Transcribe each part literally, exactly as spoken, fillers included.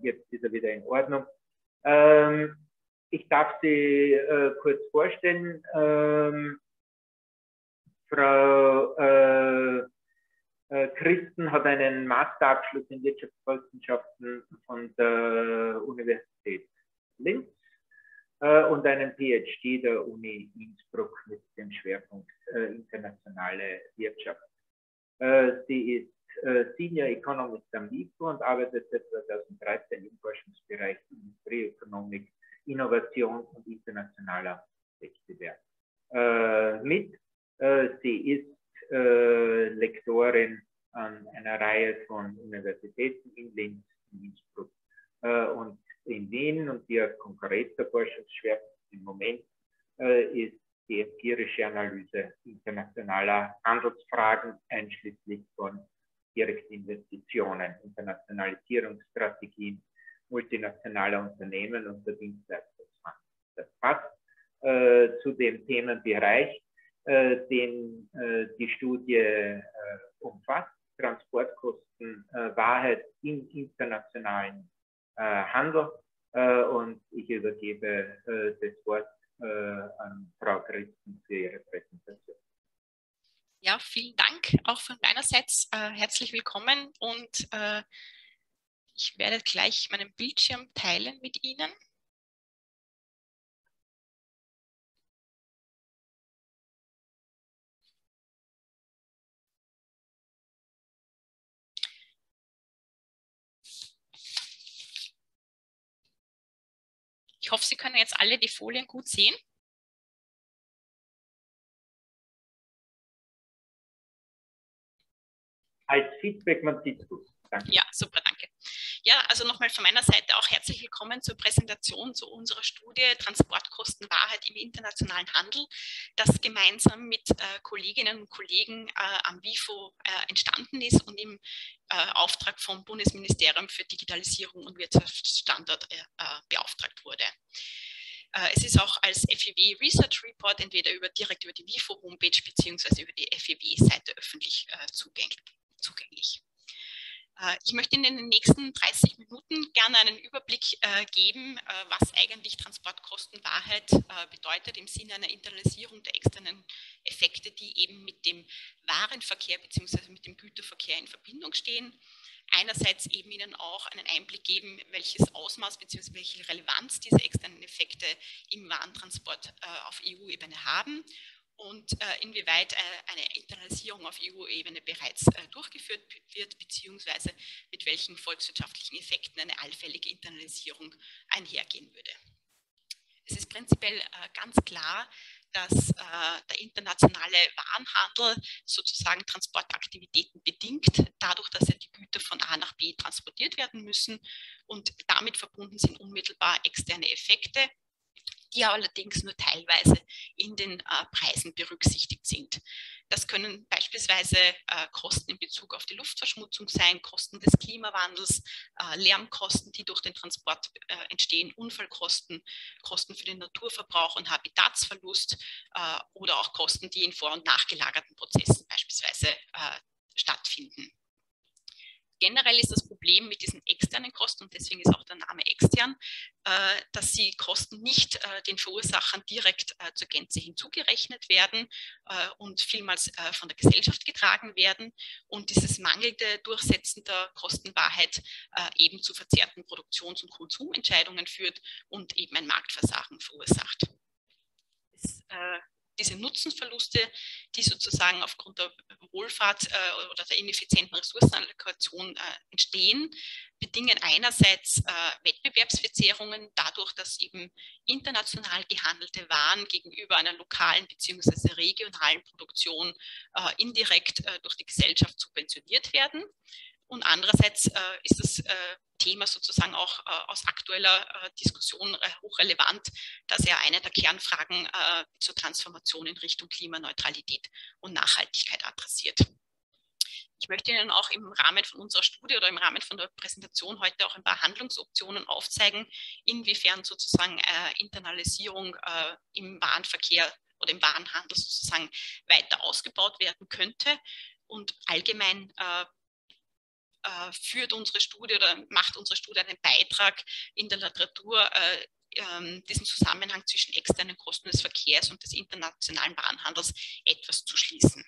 jetzt ist er wieder in Ordnung. Ähm, ich darf Sie äh, kurz vorstellen. Ähm, Frau äh, äh, Christen hat einen Masterabschluss in Wirtschaftswissenschaften von der Universität Linz äh, und einen PhD der Uni Innsbruck mit dem Schwerpunkt äh, internationale Wirtschaft. Äh, sie ist äh, Senior Economist am WIFO und arbeitet seit zweitausenddreizehn im Forschungsbereich Industrieökonomik, Innovation und internationaler Wettbewerb äh, mit. Äh, sie ist äh, Lektorin an einer Reihe von Universitäten in Linz, in Innsbruck äh, und in Wien, und ihr konkreter Forschungsschwerpunkt im Moment äh, ist die empirische Analyse internationaler Handelsfragen, einschließlich von Direktinvestitionen, Internationalisierungsstrategien multinationaler Unternehmen und der Dienstleistungshandel. Das passt äh, zu dem Themenbereich, äh, den äh, die Studie äh, umfasst: Transportkosten, äh, Wahrheit im internationalen äh, Handel. Äh, und ich übergebe äh, das Wort äh, an Frau Christen für ihre Präsentation. Ja, vielen Dank auch von meinerseits. Äh, herzlich willkommen, und äh, ich werde gleich meinen Bildschirm teilen mit Ihnen. Ich hoffe, Sie können jetzt alle die Folien gut sehen. Als Feedback, man sieht es gut. Danke. Ja, super, danke. Ja, also nochmal von meiner Seite auch herzlich willkommen zur Präsentation zu unserer Studie Transportkosten Wahrheit im internationalen Handel, das gemeinsam mit äh, Kolleginnen und Kollegen äh, am WIFO äh, entstanden ist und im äh, Auftrag vom Bundesministerium für Digitalisierung und Wirtschaftsstandort äh, beauftragt wurde. Es ist auch als F E W Research Report entweder über, direkt über die WIFO-Homepage bzw. über die F E W-Seite öffentlich äh, zugänglich. zugänglich. Äh, ich möchte Ihnen in den nächsten dreißig Minuten gerne einen Überblick äh, geben, äh, was eigentlich Transportkostenwahrheit äh, bedeutet im Sinne einer Internalisierung der externen Effekte, die eben mit dem Warenverkehr bzw. mit dem Güterverkehr in Verbindung stehen. Einerseits eben Ihnen auch einen Einblick geben, welches Ausmaß bzw. welche Relevanz diese externen Effekte im Warentransport äh, auf E U-Ebene haben und äh, inwieweit äh, eine Internalisierung auf E U-Ebene bereits äh, durchgeführt wird, beziehungsweise mit welchen volkswirtschaftlichen Effekten eine allfällige Internalisierung einhergehen würde. Es ist prinzipiell äh, ganz klar, dass äh, der internationale Warenhandel sozusagen Transportaktivitäten bedingt, dadurch, dass ja die Güter von A nach B transportiert werden müssen, und damit verbunden sind unmittelbar externe Effekte, die allerdings nur teilweise in den äh, Preisen berücksichtigt sind. Das können beispielsweise äh, Kosten in Bezug auf die Luftverschmutzung sein, Kosten des Klimawandels, äh, Lärmkosten, die durch den Transport äh, entstehen, Unfallkosten, Kosten für den Naturverbrauch und Habitatsverlust äh, oder auch Kosten, die in vor- und nachgelagerten Prozessen beispielsweise äh, stattfinden. Generell ist das Problem mit diesen externen Kosten, und deswegen ist auch der Name extern, äh, dass die Kosten nicht äh, den Verursachern direkt äh, zur Gänze hinzugerechnet werden äh, und vielmals äh, von der Gesellschaft getragen werden, und dieses mangelnde Durchsetzen der Kostenwahrheit äh, eben zu verzerrten Produktions- und Konsumentscheidungen führt und eben ein Marktversagen verursacht. Das, äh, Diese Nutzenverluste, die sozusagen aufgrund der Wohlfahrt äh, oder der ineffizienten Ressourcenallokation äh, entstehen, bedingen einerseits äh, Wettbewerbsverzerrungen dadurch, dass eben international gehandelte Waren gegenüber einer lokalen bzw. regionalen Produktion äh, indirekt äh, durch die Gesellschaft subventioniert werden. Und andererseits äh, ist das äh, Thema sozusagen auch äh, aus aktueller äh, Diskussion äh, hochrelevant, dass er eine der Kernfragen äh, zur Transformation in Richtung Klimaneutralität und Nachhaltigkeit adressiert. Ich möchte Ihnen auch im Rahmen von unserer Studie oder im Rahmen von der Präsentation heute auch ein paar Handlungsoptionen aufzeigen, inwiefern sozusagen äh, Internalisierung äh, im Warenverkehr oder im Warenhandel sozusagen weiter ausgebaut werden könnte und allgemein äh, äh, führt unsere Studie oder macht unsere Studie einen Beitrag in der Literatur, äh, äh, diesen Zusammenhang zwischen externen Kosten des Verkehrs und des internationalen Warenhandels etwas zu schließen.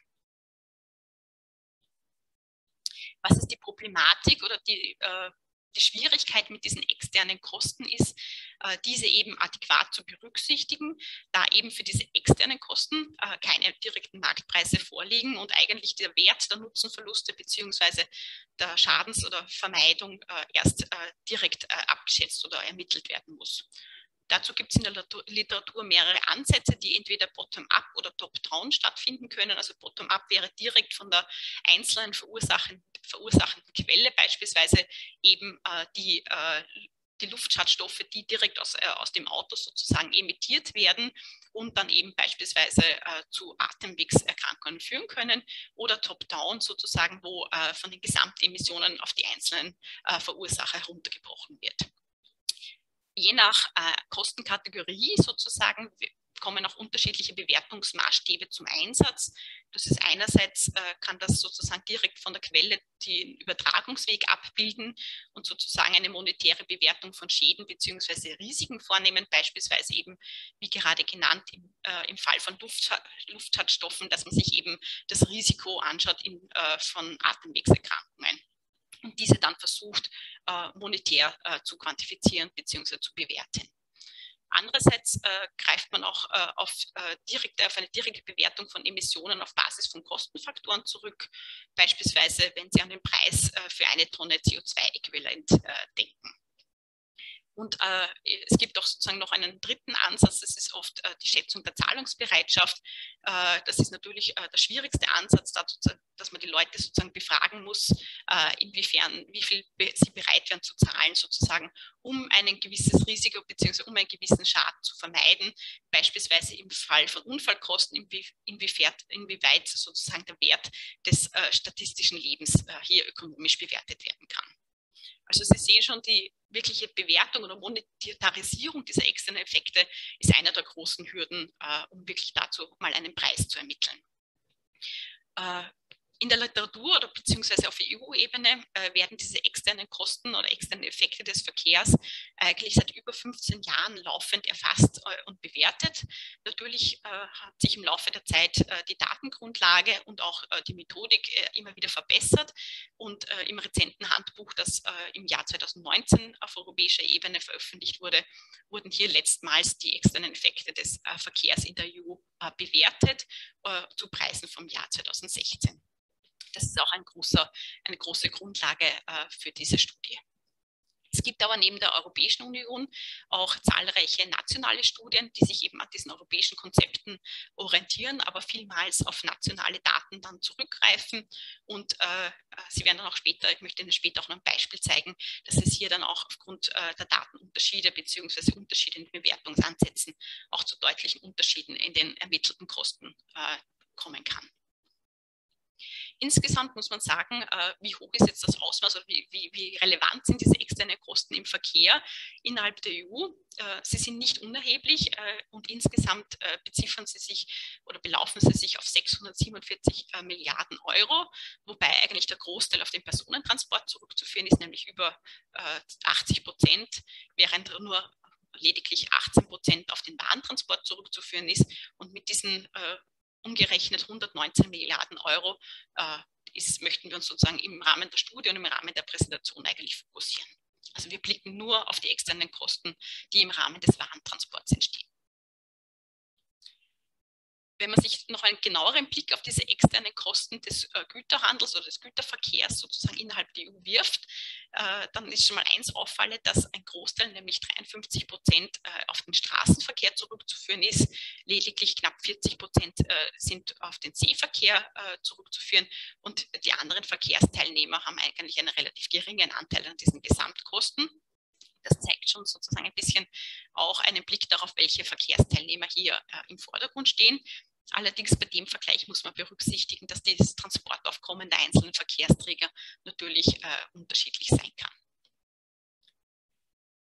Was ist die Problematik oder die, äh, die Schwierigkeit mit diesen externen Kosten ist, äh, diese eben adäquat zu berücksichtigen, da eben für diese externen Kosten äh, keine direkten Marktpreise vorliegen und eigentlich der Wert der Nutzenverluste bzw. der Schadens- oder Vermeidung äh, erst äh, direkt äh, abgeschätzt oder ermittelt werden muss. Dazu gibt es in der Literatur mehrere Ansätze, die entweder bottom-up oder top-down stattfinden können. Also bottom-up wäre direkt von der einzelnen verursachenden, verursachenden Quelle, beispielsweise eben äh, die, äh, die Luftschadstoffe, die direkt aus, äh, aus dem Auto sozusagen emittiert werden und dann eben beispielsweise äh, zu Atemwegserkrankungen führen können, oder top-down sozusagen, wo äh, von den Gesamtemissionen auf die einzelnen äh, Verursacher heruntergebrochen wird. Je nach äh, Kostenkategorie sozusagen kommen auch unterschiedliche Bewertungsmaßstäbe zum Einsatz. Das ist einerseits, äh, kann das sozusagen direkt von der Quelle den Übertragungsweg abbilden und sozusagen eine monetäre Bewertung von Schäden bzw. Risiken vornehmen, beispielsweise eben, wie gerade genannt, im, äh, im Fall von Luft, Luftschadstoffen, dass man sich eben das Risiko anschaut in, äh, von Atemwegserkrankungen und diese dann versucht, äh, monetär äh, zu quantifizieren bzw. zu bewerten. Andererseits äh, greift man auch äh, auf, äh, direkt, auf eine direkte Bewertung von Emissionen auf Basis von Kostenfaktoren zurück, beispielsweise wenn Sie an den Preis äh, für eine Tonne C O zwei Äquivalent äh, denken. Und äh, es gibt auch sozusagen noch einen dritten Ansatz, das ist oft äh, die Schätzung der Zahlungsbereitschaft. Äh, das ist natürlich äh, der schwierigste Ansatz, dazu, dass man die Leute sozusagen befragen muss, äh, inwiefern, wie viel be sie bereit wären zu zahlen, sozusagen, um ein gewisses Risiko bzw. um einen gewissen Schaden zu vermeiden, beispielsweise im Fall von Unfallkosten, inwie inwiefern, inwieweit sozusagen der Wert des äh, statistischen Lebens äh, hier ökonomisch bewertet werden kann. Also Sie sehen schon, die wirkliche Bewertung oder Monetarisierung dieser externen Effekte ist einer der großen Hürden, äh, um wirklich dazu mal einen Preis zu ermitteln. Äh, in der Literatur oder beziehungsweise auf E U-Ebene äh, werden diese externen Kosten oder externen Effekte des Verkehrs eigentlich seit über fünfzehn Jahren laufend erfasst äh, und bewertet. Natürlich äh, hat sich im Laufe der Zeit äh, die Datengrundlage und auch äh, die Methodik äh, immer wieder verbessert und äh, im rezenten Handbuch, das äh, im Jahr zweitausendneunzehn auf europäischer Ebene veröffentlicht wurde, wurden hier letztmals die externen Effekte des äh, Verkehrs in der E U äh, bewertet äh, zu Preisen vom Jahr zweitausendsechzehn. Das ist auch ein großer, eine große Grundlage äh, für diese Studie. Es gibt aber neben der Europäischen Union auch zahlreiche nationale Studien, die sich eben an diesen europäischen Konzepten orientieren, aber vielmals auf nationale Daten dann zurückgreifen. Und äh, Sie werden dann auch später, ich möchte Ihnen später auch noch ein Beispiel zeigen, dass es hier dann auch aufgrund äh, der Datenunterschiede bzw. Unterschiede in den Bewertungsansätzen auch zu deutlichen Unterschieden in den ermittelten Kosten äh, kommen kann. Insgesamt muss man sagen, äh, wie hoch ist jetzt das Ausmaß oder wie, wie, wie relevant sind diese externen Kosten im Verkehr innerhalb der E U? Äh, sie sind nicht unerheblich äh, und insgesamt äh, beziffern sie sich oder belaufen sie sich auf sechshundertsiebenundvierzig äh, Milliarden Euro, wobei eigentlich der Großteil auf den Personentransport zurückzuführen ist, nämlich über äh, achtzig Prozent, während nur lediglich achtzehn Prozent auf den Warentransport zurückzuführen ist. Und mit diesen äh, umgerechnet hundertneunzehn Milliarden Euro äh, ist, möchten wir uns sozusagen im Rahmen der Studie und im Rahmen der Präsentation eigentlich fokussieren. Also wir blicken nur auf die externen Kosten, die im Rahmen des Warentransports entstehen. Wenn man sich noch einen genaueren Blick auf diese externen Kosten des äh, Güterhandels oder des Güterverkehrs sozusagen innerhalb der E U wirft, äh, dann ist schon mal eins auffallend, dass ein Großteil, nämlich dreiundfünfzig Prozent, äh, auf den Straßenverkehr zurückzuführen ist. Lediglich knapp vierzig Prozent äh, sind auf den Seeverkehr äh, zurückzuführen und die anderen Verkehrsteilnehmer haben eigentlich einen relativ geringen Anteil an diesen Gesamtkosten. Das zeigt schon sozusagen ein bisschen auch einen Blick darauf, welche Verkehrsteilnehmer hier äh, im Vordergrund stehen. Allerdings bei dem Vergleich muss man berücksichtigen, dass dieses Transportaufkommen der einzelnen Verkehrsträger natürlich äh, unterschiedlich sein kann.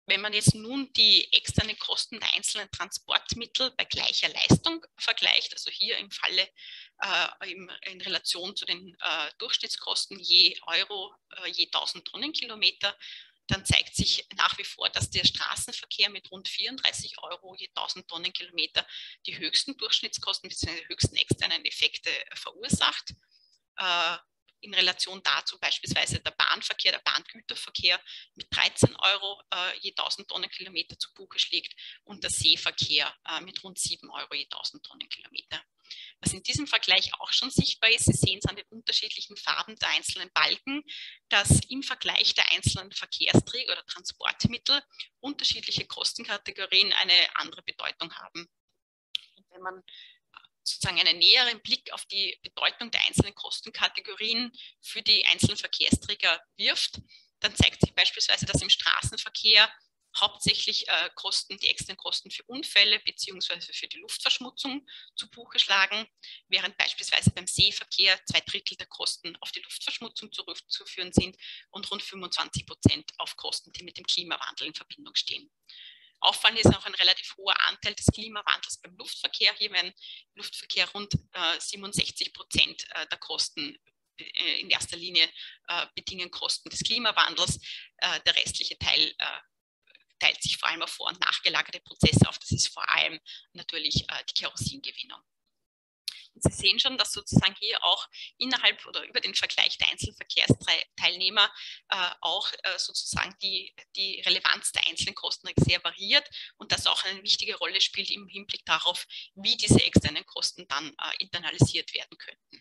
Wenn man jetzt nun die externen Kosten der einzelnen Transportmittel bei gleicher Leistung vergleicht, also hier im Falle äh, in, in Relation zu den äh, Durchschnittskosten je Euro, äh, je tausend Tonnenkilometer, dann zeigt sich nach wie vor, dass der Straßenverkehr mit rund vierunddreißig Euro je tausend Tonnenkilometer die höchsten Durchschnittskosten bzw. die höchsten externen Effekte verursacht. Äh, in Relation dazu beispielsweise der Bahnverkehr, der Bahngüterverkehr mit dreizehn Euro äh, je tausend Tonnenkilometer zu Buche schlägt und der Seeverkehr äh, mit rund sieben Euro je tausend Tonnenkilometer. Was in diesem Vergleich auch schon sichtbar ist, Sie sehen es an den unterschiedlichen Farben der einzelnen Balken, dass im Vergleich der einzelnen Verkehrsträger oder Transportmittel unterschiedliche Kostenkategorien eine andere Bedeutung haben. Und wenn man sozusagen einen näheren Blick auf die Bedeutung der einzelnen Kostenkategorien für die einzelnen Verkehrsträger wirft, dann zeigt sich beispielsweise, dass im Straßenverkehr hauptsächlich äh, Kosten, die externen Kosten für Unfälle bzw. für die Luftverschmutzung zu Buche schlagen, während beispielsweise beim Seeverkehr zwei Drittel der Kosten auf die Luftverschmutzung zurückzuführen sind und rund fünfundzwanzig Prozent auf Kosten, die mit dem Klimawandel in Verbindung stehen. Auffallend ist auch ein relativ hoher Anteil des Klimawandels beim Luftverkehr. Hier werden im Luftverkehr rund äh, siebenundsechzig Prozent äh, der Kosten äh, in erster Linie äh, bedingen Kosten des Klimawandels. Äh, der restliche Teil äh, teilt sich vor allem auf vor- und nachgelagerte Prozesse auf. Das ist vor allem natürlich äh, die Kerosingewinnung. Und Sie sehen schon, dass sozusagen hier auch innerhalb oder über den Vergleich der einzelnen Verkehrsteilnehmer äh, auch äh, sozusagen die, die Relevanz der einzelnen Kosten sehr variiert und das auch eine wichtige Rolle spielt im Hinblick darauf, wie diese externen Kosten dann äh, internalisiert werden könnten.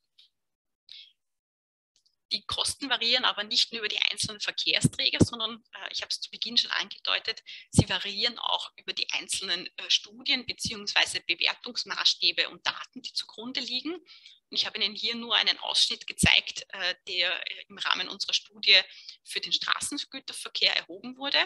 Die Kosten variieren aber nicht nur über die einzelnen Verkehrsträger, sondern, äh, ich habe es zu Beginn schon angedeutet, sie variieren auch über die einzelnen äh, Studien bzw. Bewertungsmaßstäbe und Daten, die zugrunde liegen. Und ich habe Ihnen hier nur einen Ausschnitt gezeigt, äh, der äh, im Rahmen unserer Studie für den Straßengüterverkehr erhoben wurde.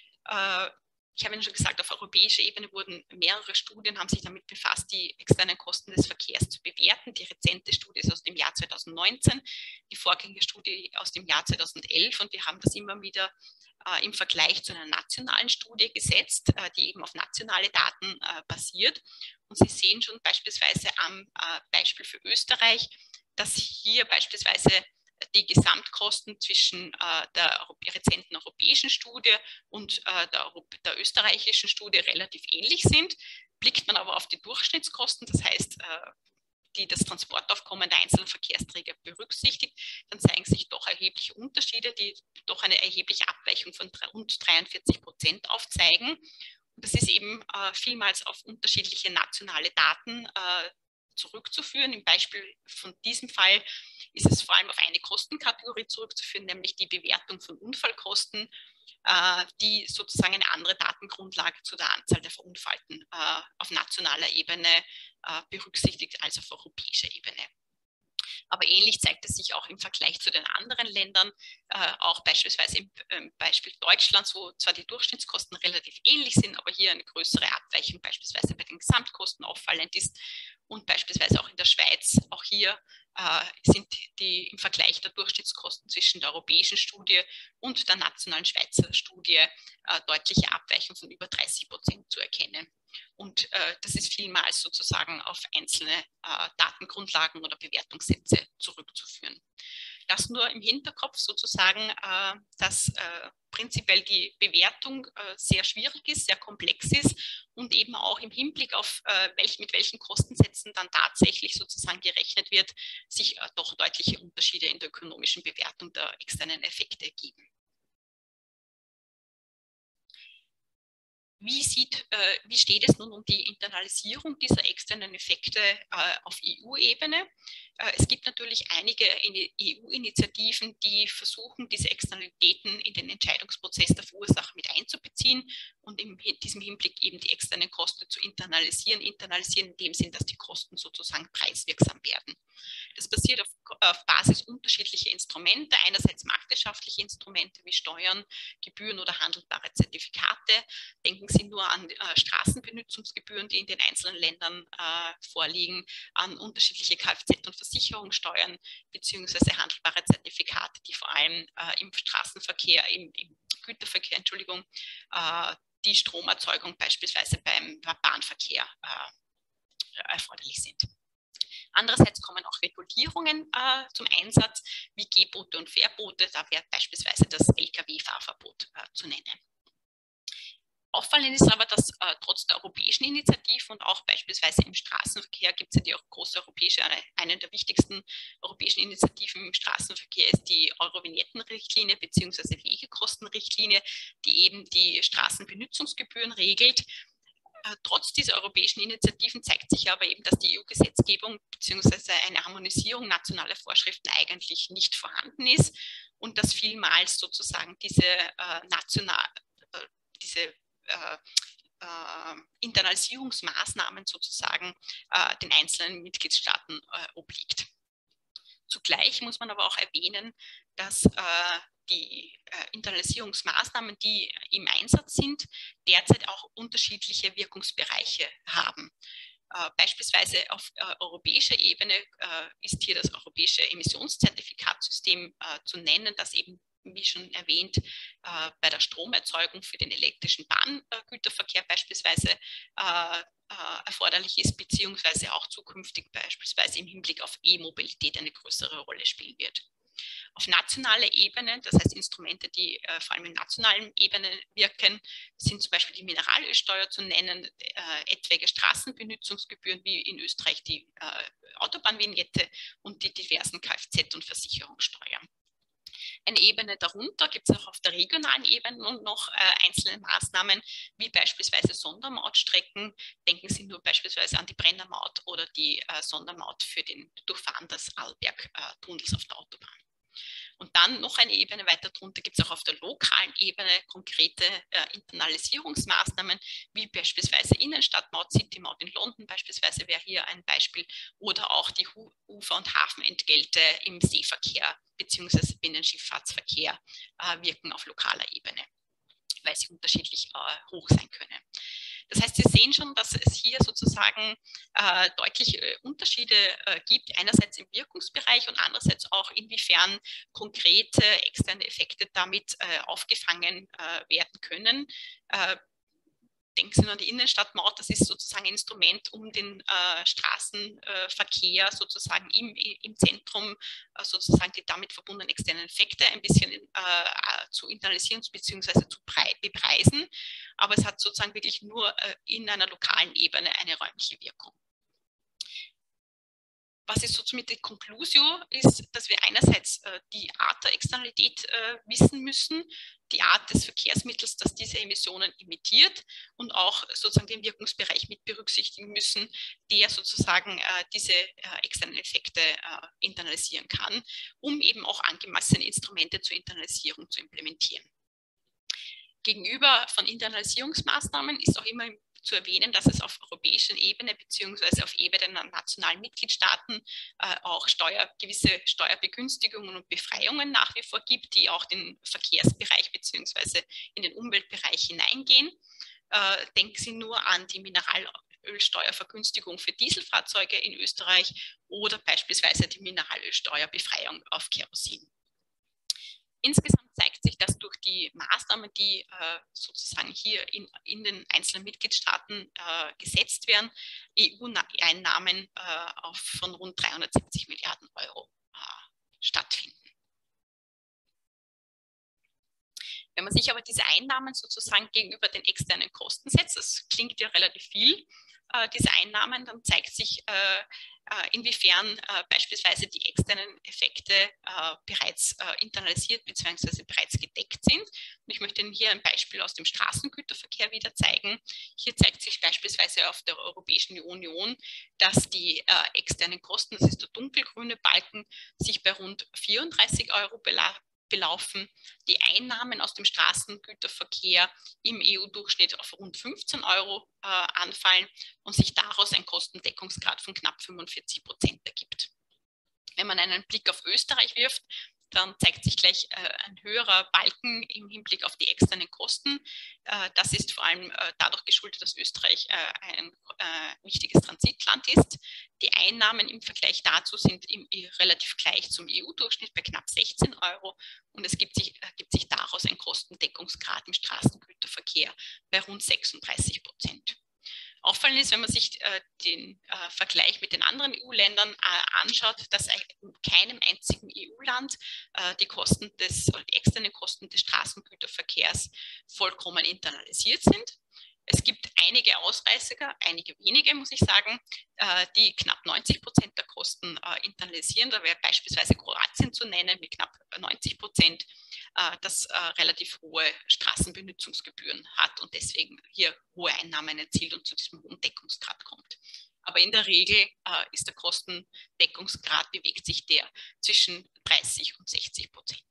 Äh, Ich habe Ihnen schon gesagt, auf europäischer Ebene wurden mehrere Studien, haben sich damit befasst, die externen Kosten des Verkehrs zu bewerten. Die rezente Studie ist aus dem Jahr zweitausendneunzehn, die Vorgängerstudie aus dem Jahr zweitausendelf und wir haben das immer wieder äh, im Vergleich zu einer nationalen Studie gesetzt, äh, die eben auf nationale Daten äh, basiert. Und Sie sehen schon beispielsweise am äh, Beispiel für Österreich, dass hier beispielsweise die Gesamtkosten zwischen äh, der rezenten europäischen Studie und äh, der, der österreichischen Studie relativ ähnlich sind. Blickt man aber auf die Durchschnittskosten, das heißt, äh, die das Transportaufkommen der einzelnen Verkehrsträger berücksichtigt, dann zeigen sich doch erhebliche Unterschiede, die doch eine erhebliche Abweichung von rund dreiundvierzig Prozent aufzeigen. Und das ist eben äh, vielmals auf unterschiedliche nationale Daten äh, zurückzuführen. Im Beispiel von diesem Fall ist es vor allem auf eine Kostenkategorie zurückzuführen, nämlich die Bewertung von Unfallkosten, äh, die sozusagen eine andere Datengrundlage zu der Anzahl der Verunfallten äh, auf nationaler Ebene äh, berücksichtigt als auf europäischer Ebene. Aber ähnlich zeigt es sich auch im Vergleich zu den anderen Ländern, äh, auch beispielsweise im äh, Beispiel Deutschlands, wo zwar die Durchschnittskosten relativ ähnlich sind, aber hier eine größere Abweichung beispielsweise bei den Gesamtkosten auffallend ist. Und beispielsweise auch in der Schweiz, auch hier äh, sind die im Vergleich der Durchschnittskosten zwischen der europäischen Studie und der nationalen Schweizer Studie äh, deutliche Abweichungen von über dreißig Prozent zu erkennen. Und äh, das ist vielmals sozusagen auf einzelne äh, Datengrundlagen oder Bewertungssätze zurückzuführen. Das nur im Hinterkopf sozusagen, äh, dass äh, prinzipiell die Bewertung äh, sehr schwierig ist, sehr komplex ist und eben auch im Hinblick auf äh, welch, mit welchen Kostensätzen dann tatsächlich sozusagen gerechnet wird, sich äh, doch deutliche Unterschiede in der ökonomischen Bewertung der externen Effekte ergeben. Wie, sieht, äh, wie steht es nun um die Internalisierung dieser externen Effekte äh, auf E U-Ebene? Äh, es gibt natürlich einige E U-Initiativen, die versuchen, diese Externalitäten in den Entscheidungsprozess der Verursacher mit einzubeziehen und in diesem Hinblick eben die externen Kosten zu internalisieren. Internalisieren in dem Sinn, dass die Kosten sozusagen preiswirksam werden. Das basiert auf auf Basis unterschiedlicher Instrumente, einerseits marktwirtschaftliche Instrumente wie Steuern, Gebühren oder handelbare Zertifikate. Denken Sie nur an äh, Straßenbenutzungsgebühren, die in den einzelnen Ländern äh, vorliegen, an unterschiedliche Kfz- und Versicherungssteuern beziehungsweise handelbare Zertifikate, die vor allem äh, im Straßenverkehr, im, im Güterverkehr, Entschuldigung, äh, die Stromerzeugung beispielsweise beim Bahnverkehr äh, erforderlich sind. Andererseits kommen auch Regulierungen äh, zum Einsatz, wie Gebote und Verbote. Da wäre beispielsweise das L K W-Fahrverbot äh, zu nennen. Auffallend ist aber, dass äh, trotz der europäischen Initiativen und auch beispielsweise im Straßenverkehr gibt es ja die auch große europäische, eine, eine der wichtigsten europäischen Initiativen im Straßenverkehr ist die Eurovignetten-Richtlinie bzw. Wegekostenrichtlinie, die eben die Straßenbenutzungsgebühren regelt. Äh, trotz dieser europäischen Initiativen zeigt sich aber eben, dass die E U-Gesetzgebung bzw. eine Harmonisierung nationaler Vorschriften eigentlich nicht vorhanden ist und dass vielmals sozusagen diese äh, national, äh, diese Äh, äh, Internalisierungsmaßnahmen sozusagen äh, den einzelnen Mitgliedstaaten äh, obliegt. Zugleich muss man aber auch erwähnen, dass äh, die äh, Internalisierungsmaßnahmen, die im Einsatz sind, derzeit auch unterschiedliche Wirkungsbereiche haben. Äh, beispielsweise auf äh, europäischer Ebene äh, ist hier das europäische Emissionszertifikatsystem äh, zu nennen, das eben, wie schon erwähnt, äh, bei der Stromerzeugung für den elektrischen Bahngüterverkehr beispielsweise äh, äh, erforderlich ist, beziehungsweise auch zukünftig beispielsweise im Hinblick auf E-Mobilität eine größere Rolle spielen wird. Auf nationaler Ebene, das heißt Instrumente, die äh, vor allem in nationalen Ebenen wirken, sind zum Beispiel die Mineralölsteuer zu nennen, äh, etwaige Straßenbenutzungsgebühren wie in Österreich die äh, Autobahnvignette und die diversen Kfz- und Versicherungssteuern. Eine Ebene darunter gibt es auch auf der regionalen Ebene und noch äh, einzelne Maßnahmen, wie beispielsweise Sondermautstrecken. Denken Sie nur beispielsweise an die Brennermaut oder die äh, Sondermaut für den Durchfahren des Arlberg-Tunnels äh, auf der Autobahn. Und dann noch eine Ebene weiter drunter gibt es auch auf der lokalen Ebene konkrete äh, Internalisierungsmaßnahmen, wie beispielsweise Innenstadtmaut, Citymaut in London beispielsweise wäre hier ein Beispiel, oder auch die Ufer- und Hafenentgelte im Seeverkehr bzw. Binnenschifffahrtsverkehr äh, wirken auf lokaler Ebene, weil sie unterschiedlich äh, hoch sein können. Das heißt, Sie sehen schon, dass es hier sozusagen äh, deutliche Unterschiede äh, gibt, einerseits im Wirkungsbereich und andererseits auch inwiefern konkrete externe Effekte damit äh, aufgefangen äh, werden können. Äh, Denken Sie nur an die Innenstadtmaut, das ist sozusagen ein Instrument, um den äh, Straßenverkehr äh, sozusagen im, im Zentrum äh, sozusagen die damit verbundenen externen Effekte ein bisschen äh, zu internalisieren bzw. zu bepreisen. Aber es hat sozusagen wirklich nur äh, in einer lokalen Ebene eine räumliche Wirkung. Was ist sozusagen die Conclusio ist, dass wir einerseits äh, die Art der Externalität äh, wissen müssen, die Art des Verkehrsmittels, das diese Emissionen emittiert und auch sozusagen den Wirkungsbereich mit berücksichtigen müssen, der sozusagen äh, diese äh, externen Effekte äh, internalisieren kann, um eben auch angemessene Instrumente zur Internalisierung zu implementieren. Gegenüber von Internalisierungsmaßnahmen ist auch immer zu erwähnen, dass es auf europäischer Ebene bzw. auf Ebene der nationalen Mitgliedstaaten äh, auch Steuer, gewisse Steuerbegünstigungen und Befreiungen nach wie vor gibt, die auch den Verkehrsbereich bzw. in den Umweltbereich hineingehen. Äh, denken Sie nur an die Mineralölsteuervergünstigung für Dieselfahrzeuge in Österreich oder beispielsweise die Mineralölsteuerbefreiung auf Kerosin. Insgesamt zeigt sich, dass durch die Maßnahmen, die äh, sozusagen hier in, in den einzelnen Mitgliedstaaten äh, gesetzt werden, E U-Einnahmen äh, von rund dreihundertsiebzig Milliarden Euro äh, stattfinden. Wenn man sich aber diese Einnahmen sozusagen gegenüber den externen Kosten setzt, das klingt ja relativ viel, äh, diese Einnahmen, dann zeigt sich, äh, äh, inwiefern äh, beispielsweise die externen Effekte äh, bereits äh, internalisiert bzw. bereits gedeckt sind. Und ich möchte Ihnen hier ein Beispiel aus dem Straßengüterverkehr wieder zeigen. Hier zeigt sich beispielsweise auf der Europäischen Union, dass die äh, externen Kosten, das ist der dunkelgrüne Balken, sich bei rund vierunddreißig Euro belaufen. belaufen, die Einnahmen aus dem Straßengüterverkehr im E U-Durchschnitt auf rund fünfzehn Euro äh, anfallen und sich daraus ein Kostendeckungsgrad von knapp fünfundvierzig Prozent ergibt. Wenn man einen Blick auf Österreich wirft, dann zeigt sich gleich äh, ein höherer Balken im Hinblick auf die externen Kosten. Äh, das ist vor allem äh, dadurch geschuldet, dass Österreich äh, ein äh, wichtiges Transitland ist. Die Einnahmen im Vergleich dazu sind im, relativ gleich zum E U-Durchschnitt bei knapp sechzehn Euro und es gibt sich, ergibt sich daraus ein Kostendeckungsgrad im Straßengüterverkehr bei rund sechsunddreißig Prozent. Auffallend ist, wenn man sich äh, den äh, Vergleich mit den anderen E U-Ländern äh, anschaut, dass in keinem einzigen E U-Land äh, die Kosten des, oder die externen Kosten des Straßengüterverkehrs vollkommen internalisiert sind. Es gibt einige Ausreißer, einige wenige, muss ich sagen, äh, die knapp neunzig Prozent der Kosten äh, internalisieren. Da wäre beispielsweise Kroatien zu nennen mit knapp neunzig Prozent, äh, das äh, relativ hohe Straßenbenutzungsgebühren hat und deswegen hier hohe Einnahmen erzielt und zu diesem hohen Deckungsgrad kommt. Aber in der Regel äh, ist der Kostendeckungsgrad, bewegt sich der zwischen dreißig und sechzig Prozent.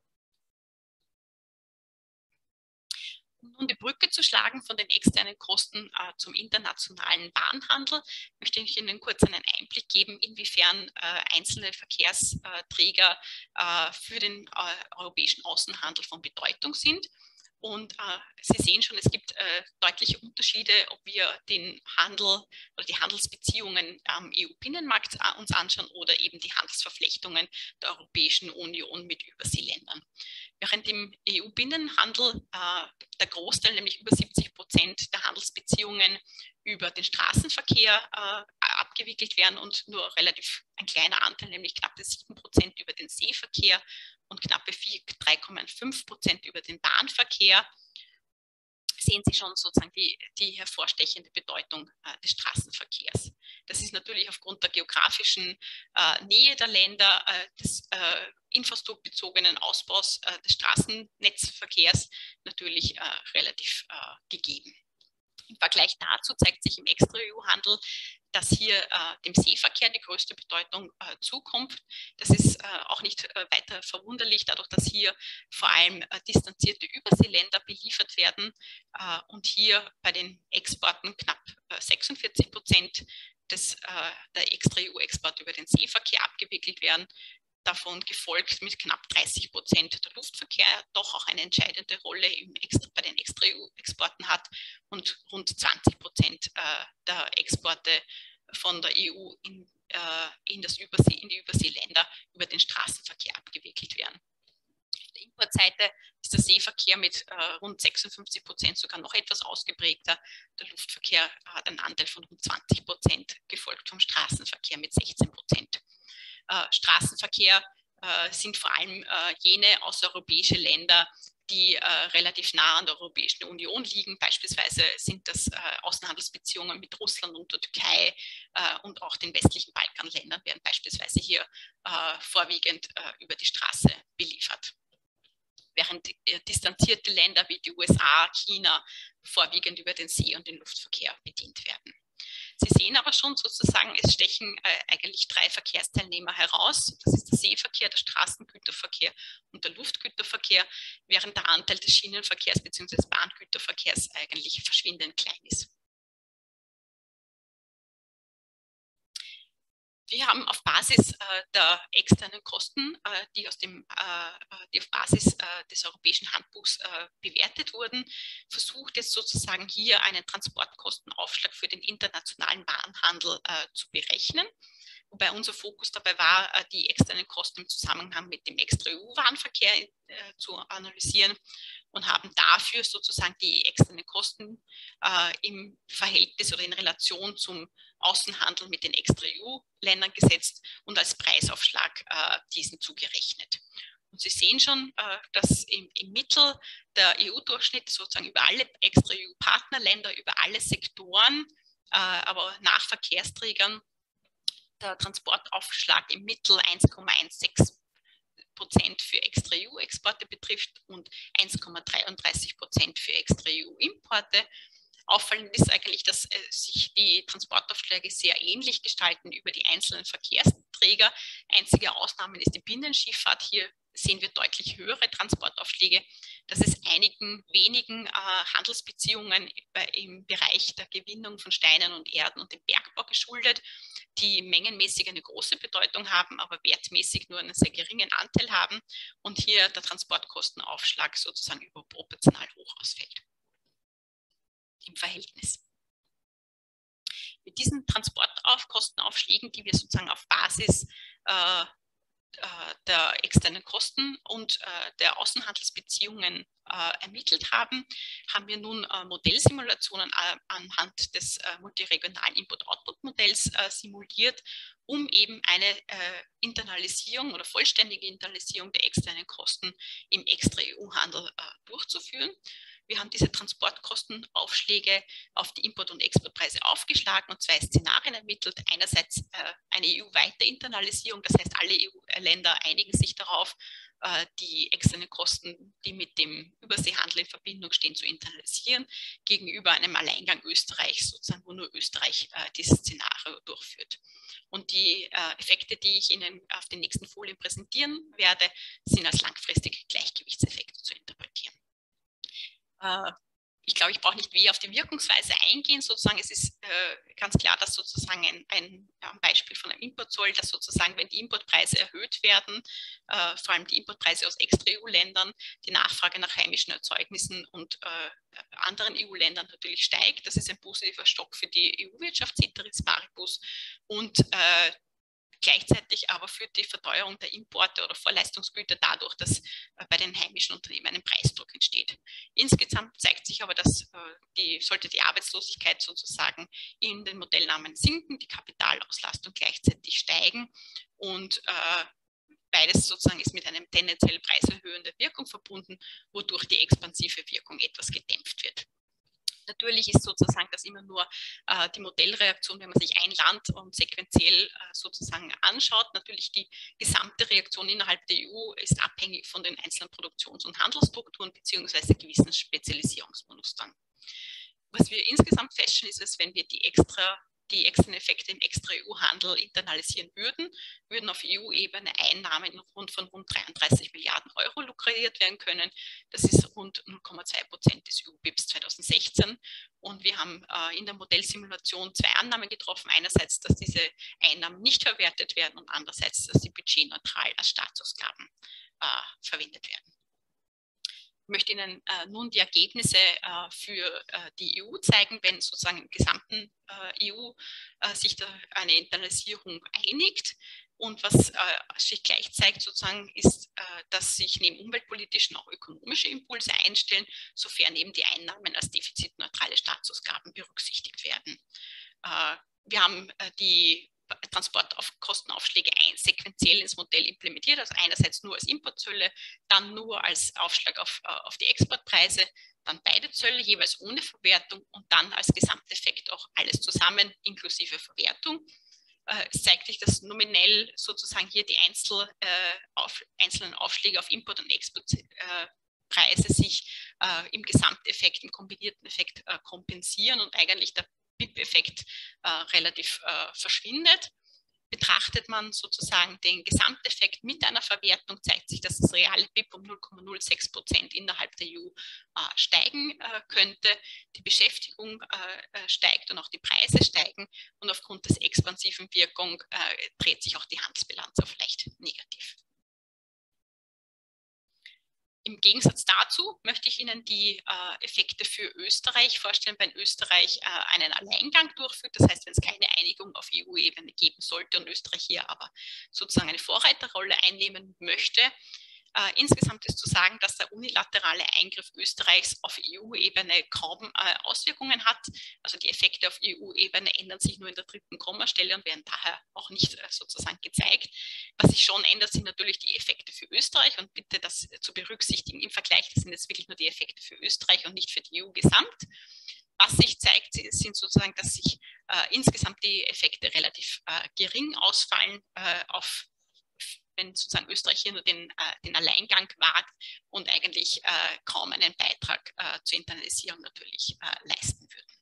Um nun die Brücke zu schlagen von den externen Kosten äh, zum internationalen Warenhandel, möchte ich Ihnen kurz einen Einblick geben, inwiefern äh, einzelne Verkehrsträger äh, für den äh, europäischen Außenhandel von Bedeutung sind. Und äh, Sie sehen schon, es gibt äh, deutliche Unterschiede, ob wir den Handel oder die Handelsbeziehungen am E U-Binnenmarkt äh, uns anschauen oder eben die Handelsverflechtungen der Europäischen Union mit Überseeländern. Während im E U-Binnenhandel äh, der Großteil, nämlich über siebzig Prozent der Handelsbeziehungen über den Straßenverkehr äh, abgewickelt werden und nur relativ ein kleiner Anteil, nämlich knappe sieben Prozent über den Seeverkehr und knappe drei Komma fünf Prozent über den Bahnverkehr, sehen Sie schon sozusagen die, die hervorstechende Bedeutung äh, des Straßenverkehrs. Das ist natürlich aufgrund der geografischen äh, Nähe der Länder, äh, des äh, infrastrukturbezogenen Ausbaus äh, des Straßennetzverkehrs natürlich äh, relativ äh, gegeben. Im Vergleich dazu zeigt sich im Extra-E U-Handel, dass hier äh, dem Seeverkehr die größte Bedeutung äh, zukommt. Das ist äh, auch nicht äh, weiter verwunderlich, dadurch, dass hier vor allem äh, distanzierte Überseeländer beliefert werden äh, und hier bei den Exporten knapp äh, sechsundvierzig Prozent des, äh, der Extra-E U-Export über den Seeverkehr abgewickelt werden. Davon gefolgt mit knapp dreißig Prozent der Luftverkehr doch auch eine entscheidende Rolle im Extra, bei den Extra-E U-Exporten hat und rund zwanzig Prozent äh, der Exporte von der E U in, äh, in, das Übersee, in die Überseeländer über den Straßenverkehr abgewickelt werden. Auf der Importseite ist der Seeverkehr mit äh, rund sechsundfünfzig Prozent sogar noch etwas ausgeprägter. Der Luftverkehr hat einen Anteil von rund zwanzig Prozent, gefolgt vom Straßenverkehr mit sechzehn Prozent. Äh, Straßenverkehr äh, sind vor allem äh, jene außereuropäische Länder, die äh, relativ nah an der Europäischen Union liegen. Beispielsweise sind das äh, Außenhandelsbeziehungen mit Russland und der Türkei äh, und auch den westlichen Balkanländern werden beispielsweise hier äh, vorwiegend äh, über die Straße beliefert. Während äh, distanzierte Länder wie die U S A, China vorwiegend über den See- und den Luftverkehr bedient werden. Sie sehen aber schon sozusagen, es stechen äh, eigentlich drei Verkehrsteilnehmer heraus. Das ist der Seeverkehr, der Straßengüterverkehr und der Luftgüterverkehr, während der Anteil des Schienenverkehrs bzw. Bahngüterverkehrs eigentlich verschwindend klein ist. Wir haben auf Basis äh, der externen Kosten, äh, die, aus dem, äh, die auf Basis äh, des Europäischen Handbuchs äh, bewertet wurden, versucht jetzt sozusagen hier einen Transportkostenaufschlag für den internationalen Warenhandel äh, zu berechnen. Wobei unser Fokus dabei war, äh, die externen Kosten im Zusammenhang mit dem Extra-E U-Warenverkehr äh, zu analysieren und haben dafür sozusagen die externen Kosten äh, im Verhältnis oder in Relation zum Außenhandel mit den Extra-E U-Ländern gesetzt und als Preisaufschlag äh, diesen zugerechnet. Und Sie sehen schon, äh, dass im, im Mittel der E U-Durchschnitt sozusagen über alle Extra-E U-Partnerländer, über alle Sektoren, äh, aber nach Verkehrsträgern, der Transportaufschlag im Mittel eins Komma sechzehn Prozent für Extra-E U-Exporte betrifft und eins Komma dreiunddreißig Prozent für Extra-E U-Importe. Auffallend ist eigentlich, dass äh, sich die Transportaufschläge sehr ähnlich gestalten über die einzelnen Verkehrsträger. Einzige Ausnahme ist die Binnenschifffahrt. Hier sehen wir deutlich höhere Transportaufschläge. Das ist einigen wenigen äh, Handelsbeziehungen im Bereich der Gewinnung von Steinen und Erden und dem Bergbau geschuldet, die mengenmäßig eine große Bedeutung haben, aber wertmäßig nur einen sehr geringen Anteil haben und hier der Transportkostenaufschlag sozusagen überproportional hoch ausfällt im Verhältnis. Mit diesen Transportkostenaufschlägen, die wir sozusagen auf Basis äh, der externen Kosten und äh, der Außenhandelsbeziehungen äh, ermittelt haben, haben wir nun äh, Modellsimulationen äh, anhand des äh, multiregionalen Input-Output-Modells äh, simuliert, um eben eine äh, Internalisierung oder vollständige Internalisierung der externen Kosten im Extra-E U-Handel äh, durchzuführen. Wir haben diese Transportkostenaufschläge auf die Import- und Exportpreise aufgeschlagen und zwei Szenarien ermittelt. Einerseits äh, eine E U-weite Internalisierung, das heißt, alle E U-Länder einigen sich darauf, äh, die externen Kosten, die mit dem Überseehandel in Verbindung stehen, zu internalisieren, gegenüber einem Alleingang Österreichs, sozusagen, wo nur Österreich äh, dieses Szenario durchführt. Und die äh, Effekte, die ich Ihnen auf den nächsten Folien präsentieren werde, sind als langfristige Gleichgewichtseffekte zu interpretieren. Ich glaube, ich brauche nicht wie auf die Wirkungsweise eingehen. Sozusagen, es ist äh, ganz klar, dass sozusagen ein, ein, ein Beispiel von einem Importzoll, dass sozusagen, wenn die Importpreise erhöht werden, äh, vor allem die Importpreise aus Extra-E U-Ländern, die Nachfrage nach heimischen Erzeugnissen und äh, anderen E U-Ländern natürlich steigt. Das ist ein positiver Stock für die E U-Wirtschaft, Ceteris Paribus. Und äh, gleichzeitig aber führt die Verteuerung der Importe oder Vorleistungsgüter dadurch, dass äh, bei den heimischen Unternehmen ein Preisdruck entsteht. Insgesamt zeigt sich aber, dass äh, die, sollte die Arbeitslosigkeit sozusagen in den Modellnamen sinken, die Kapitalauslastung gleichzeitig steigen und äh, beides sozusagen ist mit einem tendenziell preiserhöhender Wirkung verbunden, wodurch die expansive Wirkung etwas gedämpft wird. Natürlich ist sozusagen das immer nur äh, die Modellreaktion, wenn man sich ein Land und sequenziell äh, sozusagen anschaut. Natürlich die gesamte Reaktion innerhalb der E U ist abhängig von den einzelnen Produktions- und Handelsstrukturen beziehungsweise gewissen Spezialisierungsmustern. Was wir insgesamt feststellen, ist, dass wenn wir die extra die externen Effekte im Extra-E U-Handel internalisieren würden, würden auf E U-Ebene Einnahmen rund von rund dreiunddreißig Milliarden Euro lukriert werden können. Das ist rund null Komma zwei Prozent des E U-B I P S zweitausendsechzehn. Und wir haben äh, in der Modellsimulation zwei Annahmen getroffen. Einerseits, dass diese Einnahmen nicht verwertet werden und andererseits, dass sie budgetneutral als Staatsausgaben äh, verwendet werden. Ich möchte Ihnen äh, nun die Ergebnisse äh, für äh, die E U zeigen, wenn sozusagen im gesamten äh, E U äh, sich da eine Internalisierung einigt. Und was äh, sich gleich zeigt, sozusagen, ist, äh, dass sich neben umweltpolitischen auch ökonomische Impulse einstellen, sofern eben die Einnahmen als defizitneutrale Staatsausgaben berücksichtigt werden. Äh, wir haben äh, die Transportkostenaufschläge ein, sequenziell ins Modell implementiert, also einerseits nur als Importzölle, dann nur als Aufschlag auf, auf die Exportpreise, dann beide Zölle jeweils ohne Verwertung und dann als Gesamteffekt auch alles zusammen inklusive Verwertung. Äh, es zeigt sich, dass nominell sozusagen hier die Einzel, äh, auf, einzelnen Aufschläge auf Import- und Exportpreise äh, sich äh, im Gesamteffekt, im kombinierten Effekt äh, kompensieren und eigentlich der B I P-Effekt äh, relativ äh, verschwindet. Betrachtet man sozusagen den Gesamteffekt mit einer Verwertung, zeigt sich, dass das reale B I P um null Komma null sechs Prozent innerhalb der E U äh, steigen äh, könnte. Die Beschäftigung äh, steigt und auch die Preise steigen und aufgrund des expansiven Wirkung äh, dreht sich auch die Handelsbilanz auf leicht negativ. Im Gegensatz dazu möchte ich Ihnen die äh, Effekte für Österreich vorstellen, wenn Österreich äh, einen Alleingang durchführt. Das heißt, wenn es keine Einigung auf E U-Ebene geben sollte und Österreich hier aber sozusagen eine Vorreiterrolle einnehmen möchte. Äh, insgesamt ist zu sagen, dass der unilaterale Eingriff Österreichs auf E U-Ebene kaum äh, Auswirkungen hat. Also die Effekte auf E U-Ebene ändern sich nur in der dritten Kommastelle und werden daher auch nicht äh, sozusagen gezeigt. Was sich schon ändert, sind natürlich die Effekte für Österreich und bitte das äh, zu berücksichtigen im Vergleich. Das sind jetzt wirklich nur die Effekte für Österreich und nicht für die E U gesamt. Was sich zeigt, sind sozusagen, dass sich äh, insgesamt die Effekte relativ äh, gering ausfallen äh, auf wenn sozusagen Österreich hier nur den, äh, den Alleingang wagt und eigentlich äh, kaum einen Beitrag äh, zur Internalisierung natürlich äh, leisten würden.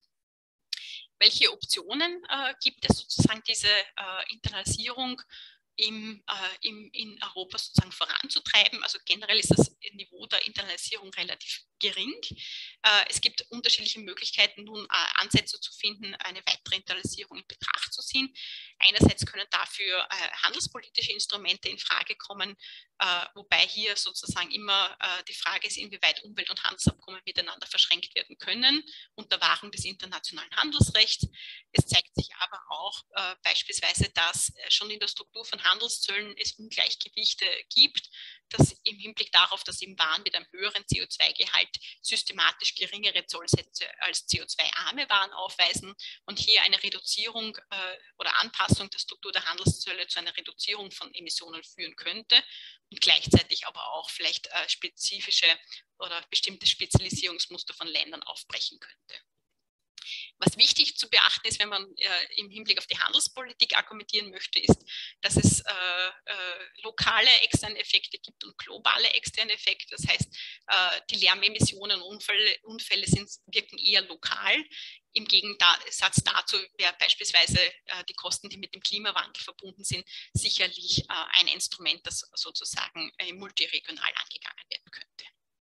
Welche Optionen äh, gibt es sozusagen diese äh, Internalisierung im, äh, im, in Europa sozusagen voranzutreiben. Also generell ist das Niveau der Internalisierung relativ gering. Äh, es gibt unterschiedliche Möglichkeiten, nun äh, Ansätze zu finden, eine weitere Internalisierung in Betracht zu ziehen. Einerseits können dafür äh, handelspolitische Instrumente in Frage kommen, äh, wobei hier sozusagen immer äh, die Frage ist, inwieweit Umwelt- und Handelsabkommen miteinander verschränkt werden können, unter Wahrung des internationalen Handelsrechts. Es zeigt sich aber auch äh, beispielsweise, dass äh, schon in der Struktur von Handelszöllen es Ungleichgewichte gibt, dass im Hinblick darauf, dass eben Waren mit einem höheren C O zwei Gehalt systematisch geringere Zollsätze als C O zwei arme Waren aufweisen und hier eine Reduzierung äh, oder Anpassung der Struktur der Handelszölle zu einer Reduzierung von Emissionen führen könnte und gleichzeitig aber auch vielleicht äh, spezifische oder bestimmte Spezialisierungsmuster von Ländern aufbrechen könnte. Was wichtig zu beachten ist, wenn man äh, im Hinblick auf die Handelspolitik argumentieren möchte, ist, dass es äh, äh, lokale externe Effekte gibt und globale externe Effekte. Das heißt, äh, die Lärmemissionen und Unfälle, Unfälle sind, wirken eher lokal. Im Gegensatz dazu wäre beispielsweise äh, die Kosten, die mit dem Klimawandel verbunden sind, sicherlich äh, ein Instrument, das sozusagen äh, multiregional angegangen werden könnte.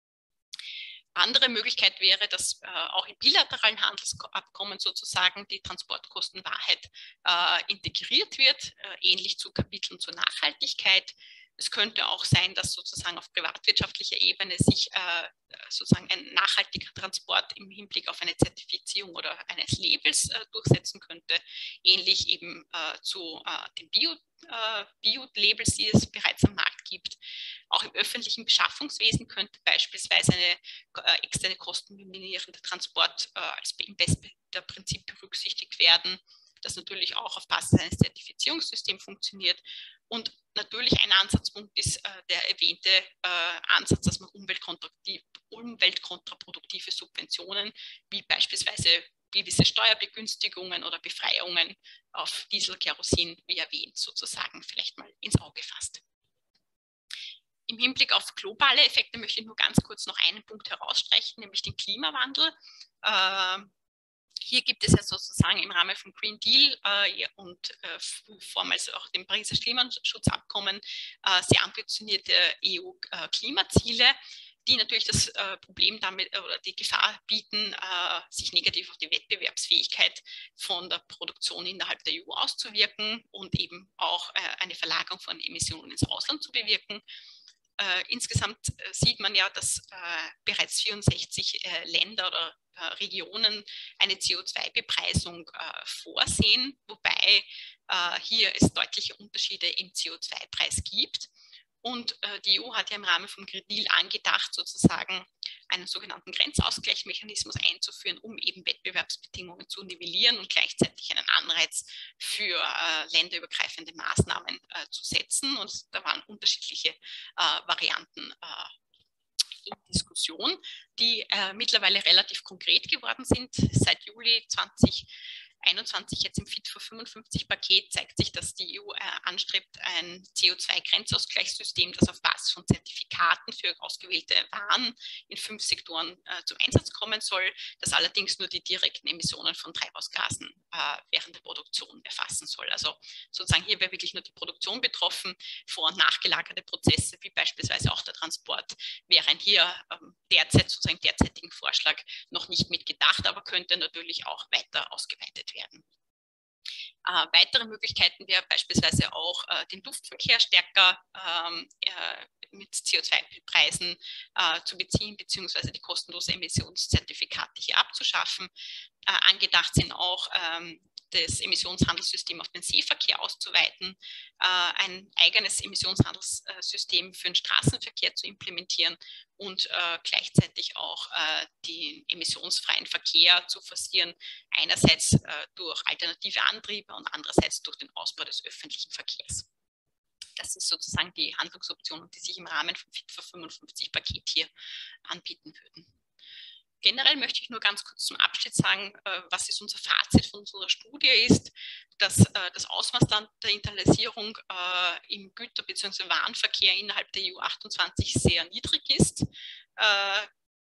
Andere Möglichkeit wäre, dass äh, auch in bilateralen Handelsabkommen sozusagen die Transportkostenwahrheit äh, integriert wird, äh, ähnlich zu Kapiteln zur Nachhaltigkeit. Es könnte auch sein, dass sozusagen auf privatwirtschaftlicher Ebene sich äh, sozusagen ein nachhaltiger Transport im Hinblick auf eine Zertifizierung oder eines Labels äh, durchsetzen könnte, ähnlich eben äh, zu äh, den Bio, äh, Bio-Labels, die es bereits am Markt gibt. Auch im öffentlichen Beschaffungswesen könnte beispielsweise eine äh, externe kostenminimierende Transport äh, als im Best-Bidder-Prinzip berücksichtigt werden, das natürlich auch auf Basis eines Zertifizierungssystems funktioniert. Und natürlich ein Ansatzpunkt ist äh, der erwähnte äh, Ansatz, dass man umweltkontraproduktive Subventionen, wie beispielsweise gewisse Steuerbegünstigungen oder Befreiungen auf Diesel, Kerosin, wie erwähnt, sozusagen vielleicht mal ins Auge fasst. Im Hinblick auf globale Effekte möchte ich nur ganz kurz noch einen Punkt herausstreichen, nämlich den Klimawandel. Äh, Hier gibt es ja sozusagen im Rahmen vom Green Deal äh, und äh, vormals auch dem Pariser Klimaschutzabkommen äh, sehr ambitionierte E U-Klimaziele, die natürlich das äh, Problem damit äh, oder die Gefahr bieten, äh, sich negativ auf die Wettbewerbsfähigkeit von der Produktion innerhalb der E U auszuwirken und eben auch äh, eine Verlagerung von Emissionen ins Ausland zu bewirken. Äh, insgesamt äh, sieht man ja, dass äh, bereits vierundsechzig äh, Länder oder äh, Regionen eine C O zwei Bepreisung äh, vorsehen, wobei äh, hier es deutliche Unterschiede im C O zwei Preis gibt. Und äh, die E U hat ja im Rahmen vom Green Deal angedacht, sozusagen einen sogenannten Grenzausgleichsmechanismus einzuführen, um eben Wettbewerbsbedingungen zu nivellieren und gleichzeitig einen Anreiz für äh, länderübergreifende Maßnahmen äh, zu setzen. Und da waren unterschiedliche äh, Varianten äh, in Diskussion, die äh, mittlerweile relativ konkret geworden sind. Seit Juli zweitausendeinundzwanzig jetzt im Fit for fünfundfünfzig Paket zeigt sich, dass die E U äh, anstrebt, ein C O zwei Grenzausgleichssystem, das auf Basis von Zertifikaten für ausgewählte Waren in fünf Sektoren äh, zum Einsatz kommen soll, das allerdings nur die direkten Emissionen von Treibhausgasen äh, während der Produktion erfassen soll. Also sozusagen hier wäre wirklich nur die Produktion betroffen, vor- und nachgelagerte Prozesse, wie beispielsweise auch der Transport, wären hier ähm, derzeit sozusagen derzeitigen Vorschlag noch nicht mitgedacht, aber könnte natürlich auch weiter ausgeweitet werden. Äh, weitere Möglichkeiten wäre beispielsweise auch äh, den Luftverkehr stärker ähm, äh, mit C O zwei Preisen äh, zu beziehen, beziehungsweise die kostenlose Emissionszertifikate hier abzuschaffen. Äh, angedacht sind auch ähm, das Emissionshandelssystem auf den Seeverkehr auszuweiten, äh, ein eigenes Emissionshandelssystem für den Straßenverkehr zu implementieren und äh, gleichzeitig auch äh, den emissionsfreien Verkehr zu forcieren, einerseits äh, durch alternative Antriebe und andererseits durch den Ausbau des öffentlichen Verkehrs. Das ist sozusagen die Handlungsoptionen, die sich im Rahmen vom Fit for fünfundfünfzig Paket hier anbieten würden. Generell möchte ich nur ganz kurz zum Abschluss sagen, was ist unser Fazit von unserer Studie ist, dass das Ausmaß der Internalisierung im Güter- bzw. Warenverkehr innerhalb der E U achtundzwanzig sehr niedrig ist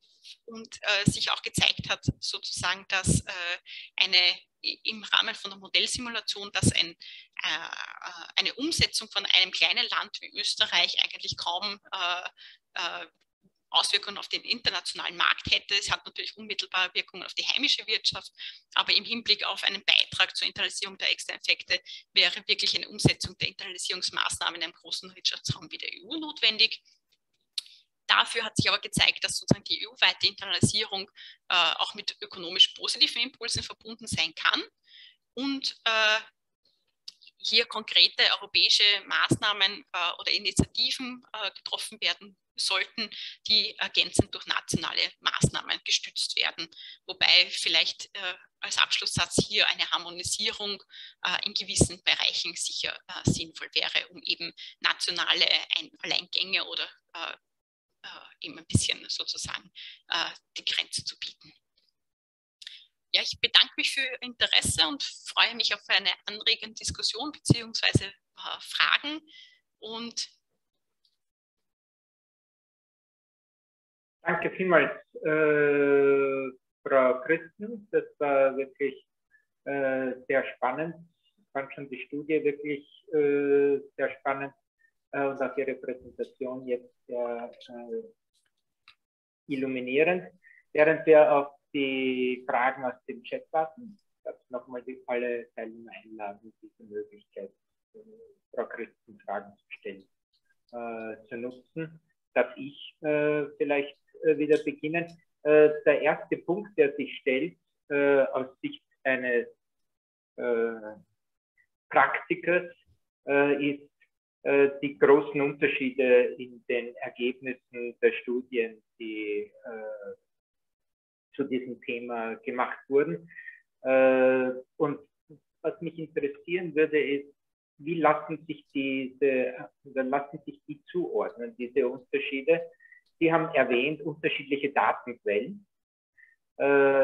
und äh, sich auch gezeigt hat, sozusagen, dass äh, eine im Rahmen von der Modellsimulation, dass ein, äh, eine Umsetzung von einem kleinen Land wie Österreich eigentlich kaum äh, äh, Auswirkungen auf den internationalen Markt hätte. Es hat natürlich unmittelbare Wirkungen auf die heimische Wirtschaft, aber im Hinblick auf einen Beitrag zur Internalisierung der Externeffekte wäre wirklich eine Umsetzung der Internalisierungsmaßnahmen in einem großen Wirtschaftsraum wie der E U notwendig. Dafür hat sich aber gezeigt, dass sozusagen die E U-weite Internalisierung äh, auch mit ökonomisch positiven Impulsen verbunden sein kann und äh, hier konkrete europäische Maßnahmen äh, oder Initiativen äh, getroffen werden sollten, die ergänzend durch nationale Maßnahmen gestützt werden. Wobei vielleicht äh, als Abschlusssatz hier eine Harmonisierung äh, in gewissen Bereichen sicher äh, sinnvoll wäre, um eben nationale Ein- Alleingänge oder äh, äh, eben ein bisschen sozusagen äh, die Grenze zu bieten. Ja, ich bedanke mich für Ihr Interesse und freue mich auf eine anregende Diskussion bzw. äh, Fragen. Und danke vielmals, äh, Frau Christen. Das war wirklich äh, sehr spannend. Ich fand schon die Studie wirklich äh, sehr spannend äh, und auch Ihre Präsentation jetzt sehr äh, illuminierend. Während wir auf die Fragen aus dem Chat warten, darf ich nochmal alle Teilnehmer einladen, diese Möglichkeit, äh, Frau Christen Fragen zu stellen, äh, zu nutzen. Darf ich äh, vielleicht äh, wieder beginnen? Äh, der erste Punkt, der sich stellt, äh, aus Sicht eines äh, Praktikers, äh, ist äh, die großen Unterschiede in den Ergebnissen der Studien, die äh, zu diesem Thema gemacht wurden. Äh, und was mich interessieren würde, ist, wie lassen sich diese, lassen sich die zuordnen, diese Unterschiede? Sie haben erwähnt, unterschiedliche Datenquellen. Äh,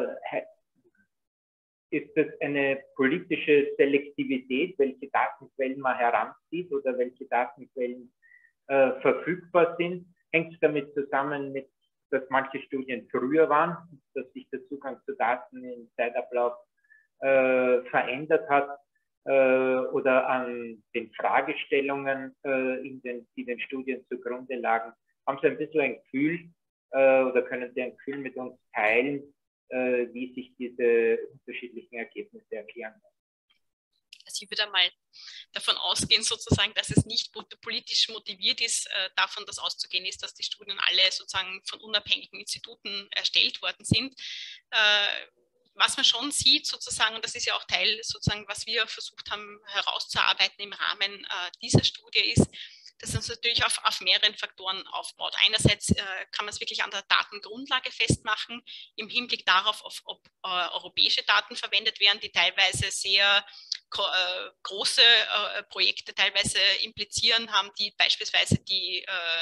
ist es eine politische Selektivität, welche Datenquellen man heranzieht oder welche Datenquellen äh, verfügbar sind? Hängt es damit zusammen mit, dass manche Studien früher waren, dass sich der Zugang zu Daten im Zeitablauf äh, verändert hat? Oder an den Fragestellungen, äh, in den, die den Studien zugrunde lagen. Haben Sie ein bisschen ein Gefühl äh, oder können Sie ein Gefühl mit uns teilen, äh, wie sich diese unterschiedlichen Ergebnisse erklären? Also ich würde mal davon ausgehen, sozusagen, dass es nicht politisch motiviert ist, äh, davon dass auszugehen ist, dass die Studien alle sozusagen von unabhängigen Instituten erstellt worden sind. Äh, Was man schon sieht sozusagen, und das ist ja auch Teil sozusagen, was wir versucht haben herauszuarbeiten im Rahmen äh, dieser Studie ist, dass es natürlich auf, auf mehreren Faktoren aufbaut. Einerseits äh, kann man es wirklich an der Datengrundlage festmachen, im Hinblick darauf, auf, ob äh, europäische Daten verwendet werden, die teilweise sehr äh, große äh, Projekte teilweise implizieren haben, die beispielsweise die äh,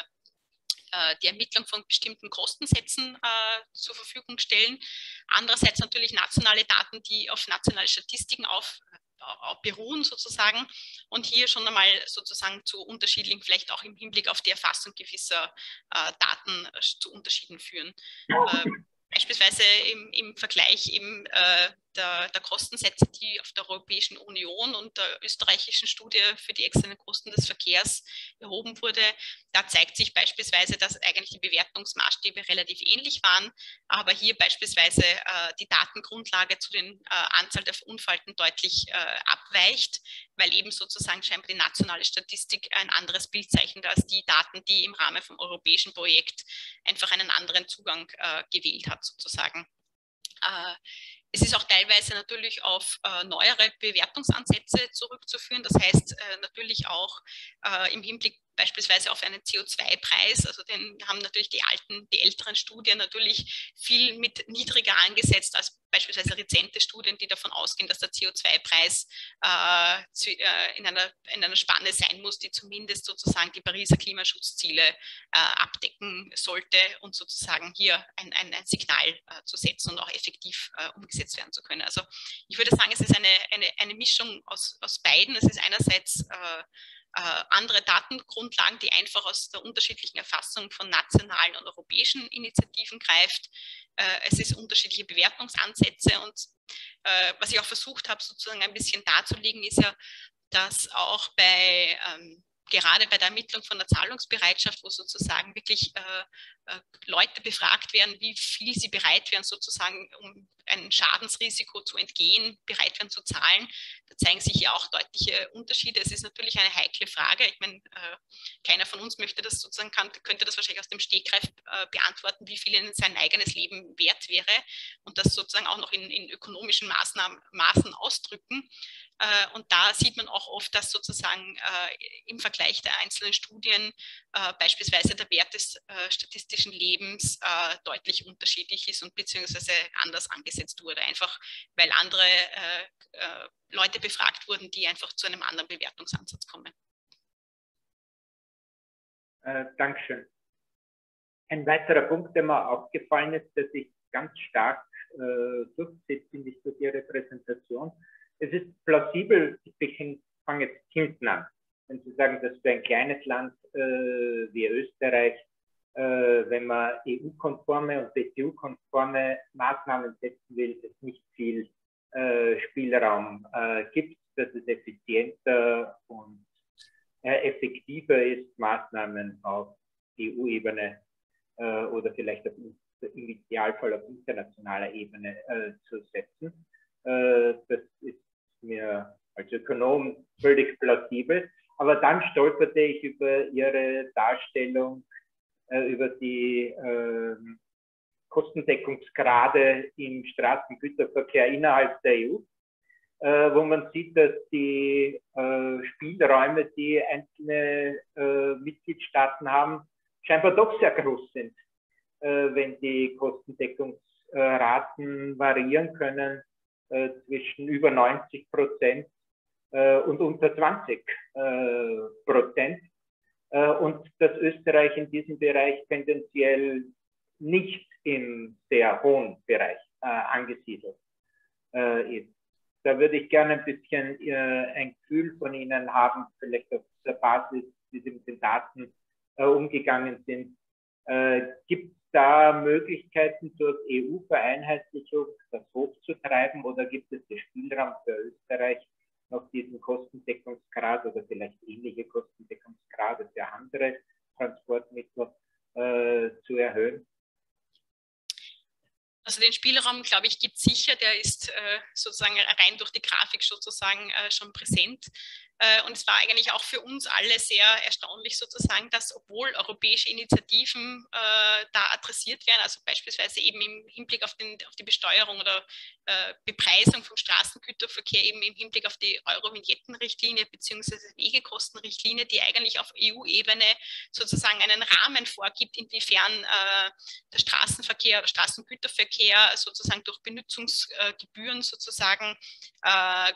die Ermittlung von bestimmten Kostensätzen äh, zur Verfügung stellen. Andererseits natürlich nationale Daten, die auf nationale Statistiken auf, auf beruhen sozusagen und hier schon einmal sozusagen zu unterschiedlichen, vielleicht auch im Hinblick auf die Erfassung gewisser äh, Daten äh, zu Unterschieden führen. Äh, beispielsweise im, im Vergleich eben äh, der, der Kostensätze, die auf der Europäischen Union und der österreichischen Studie für die externen Kosten des Verkehrs erhoben wurde, da zeigt sich beispielsweise, dass eigentlich die Bewertungsmaßstäbe relativ ähnlich waren, aber hier beispielsweise äh, die Datengrundlage zu den äh, Anzahl der Verunfallten deutlich äh, abweicht, weil eben sozusagen scheinbar die nationale Statistik ein anderes Bild zeichnet als die Daten, die im Rahmen vom europäischen Projekt einfach einen anderen Zugang äh, gewählt hat sozusagen. Äh, Es ist auch teilweise natürlich auf äh, neuere Bewertungsansätze zurückzuführen. Das heißt äh, natürlich auch äh, im Hinblick beispielsweise auf einen C O zwei Preis. Also den haben natürlich die alten, die älteren Studien natürlich viel mit niedriger angesetzt als beispielsweise rezente Studien, die davon ausgehen, dass der C O zwei Preis äh, zu, äh, in, einer, in einer Spanne sein muss, die zumindest sozusagen die Pariser Klimaschutzziele äh, abdecken sollte und sozusagen hier ein, ein, ein Signal äh, zu setzen und auch effektiv äh, umgesetzt werden zu können. Also ich würde sagen, es ist eine, eine, eine Mischung aus, aus beiden. Es ist einerseits äh, äh, andere Datengrundlagen, die einfach aus der unterschiedlichen Erfassung von nationalen und europäischen Initiativen greift. Äh, es ist unterschiedliche Bewertungsansätze und äh, was ich auch versucht habe, sozusagen ein bisschen darzulegen, ist ja, dass auch bei ähm, gerade bei der Ermittlung von der Zahlungsbereitschaft, wo sozusagen wirklich äh, äh, Leute befragt werden, wie viel sie bereit wären, sozusagen, um ein Schadensrisiko zu entgehen, bereit wären zu zahlen. Da zeigen sich ja auch deutliche Unterschiede. Es ist natürlich eine heikle Frage. Ich meine, äh, keiner von uns möchte das sozusagen, kann, könnte das wahrscheinlich aus dem Stegreif äh, beantworten, wie viel ihnen sein eigenes Leben wert wäre und das sozusagen auch noch in, in ökonomischen Maßnahmen, Maßen ausdrücken. Äh, und da sieht man auch oft, dass sozusagen äh, im Vergleich der einzelnen Studien äh, beispielsweise der Wert des äh, statistischen Lebens äh, deutlich unterschiedlich ist und beziehungsweise anders angesetzt wurde, einfach weil andere äh, äh, Leute befragt wurden, die einfach zu einem anderen Bewertungsansatz kommen. Äh, Dankeschön. Ein weiterer Punkt, der mir aufgefallen ist, der sich ganz stark äh, durchsetzt, finde ich, durch Ihre Präsentation. Es ist plausibel, ich fange jetzt hinten an, wenn Sie sagen, dass für ein kleines Land äh, wie Österreich, äh, wenn man E U-konforme und B T U-konforme Maßnahmen setzen will, es nicht viel äh, Spielraum äh, gibt, dass es effizienter und äh, effektiver ist, Maßnahmen auf E U-Ebene äh, oder vielleicht auf, im Idealfall auf internationaler Ebene äh, zu setzen. Äh, das ist mir als Ökonom völlig plausibel. Aber dann stolperte ich über Ihre Darstellung, äh, über die äh, Kostendeckungsgrade im Straßengüterverkehr innerhalb der E U, äh, wo man sieht, dass die äh, Spielräume, die einzelne äh, Mitgliedstaaten haben, scheinbar doch sehr groß sind, äh, wenn die Kostendeckungsraten variieren können äh, zwischen über neunzig Prozent äh, und unter zwanzig Prozent. Äh, und dass Österreich in diesem Bereich tendenziell nicht im sehr hohen Bereich äh, angesiedelt äh, ist. Da würde ich gerne ein bisschen äh, ein Gefühl von Ihnen haben, vielleicht auf der Basis, wie Sie mit den Daten äh, umgegangen sind. Äh, Gibt es da Möglichkeiten durch E U-Vereinheitlichung, das hochzutreiben, oder gibt es den Spielraum für Österreich, noch diesen Kostendeckungsgrad oder vielleicht ähnliche Kostendeckungsgrade für andere Transportmittel äh, zu erhöhen? Also den Spielraum, glaube ich, gibt es sicher, der ist äh, sozusagen rein durch die Grafik sozusagen äh, schon präsent. Äh, und es war eigentlich auch für uns alle sehr erstaunlich sozusagen, dass obwohl europäische Initiativen äh, da adressiert werden, also beispielsweise eben im Hinblick auf, den, auf die Besteuerung oder äh, Bepreisung vom Straßengüterverkehr, eben im Hinblick auf die Euro-Vignetten-Richtlinie bzw. Wegekostenrichtlinie, die eigentlich auf E U-Ebene sozusagen einen Rahmen vorgibt, inwiefern äh, der Straßenverkehr oder Straßengüterverkehr sozusagen durch Benutzungsgebühren sozusagen äh,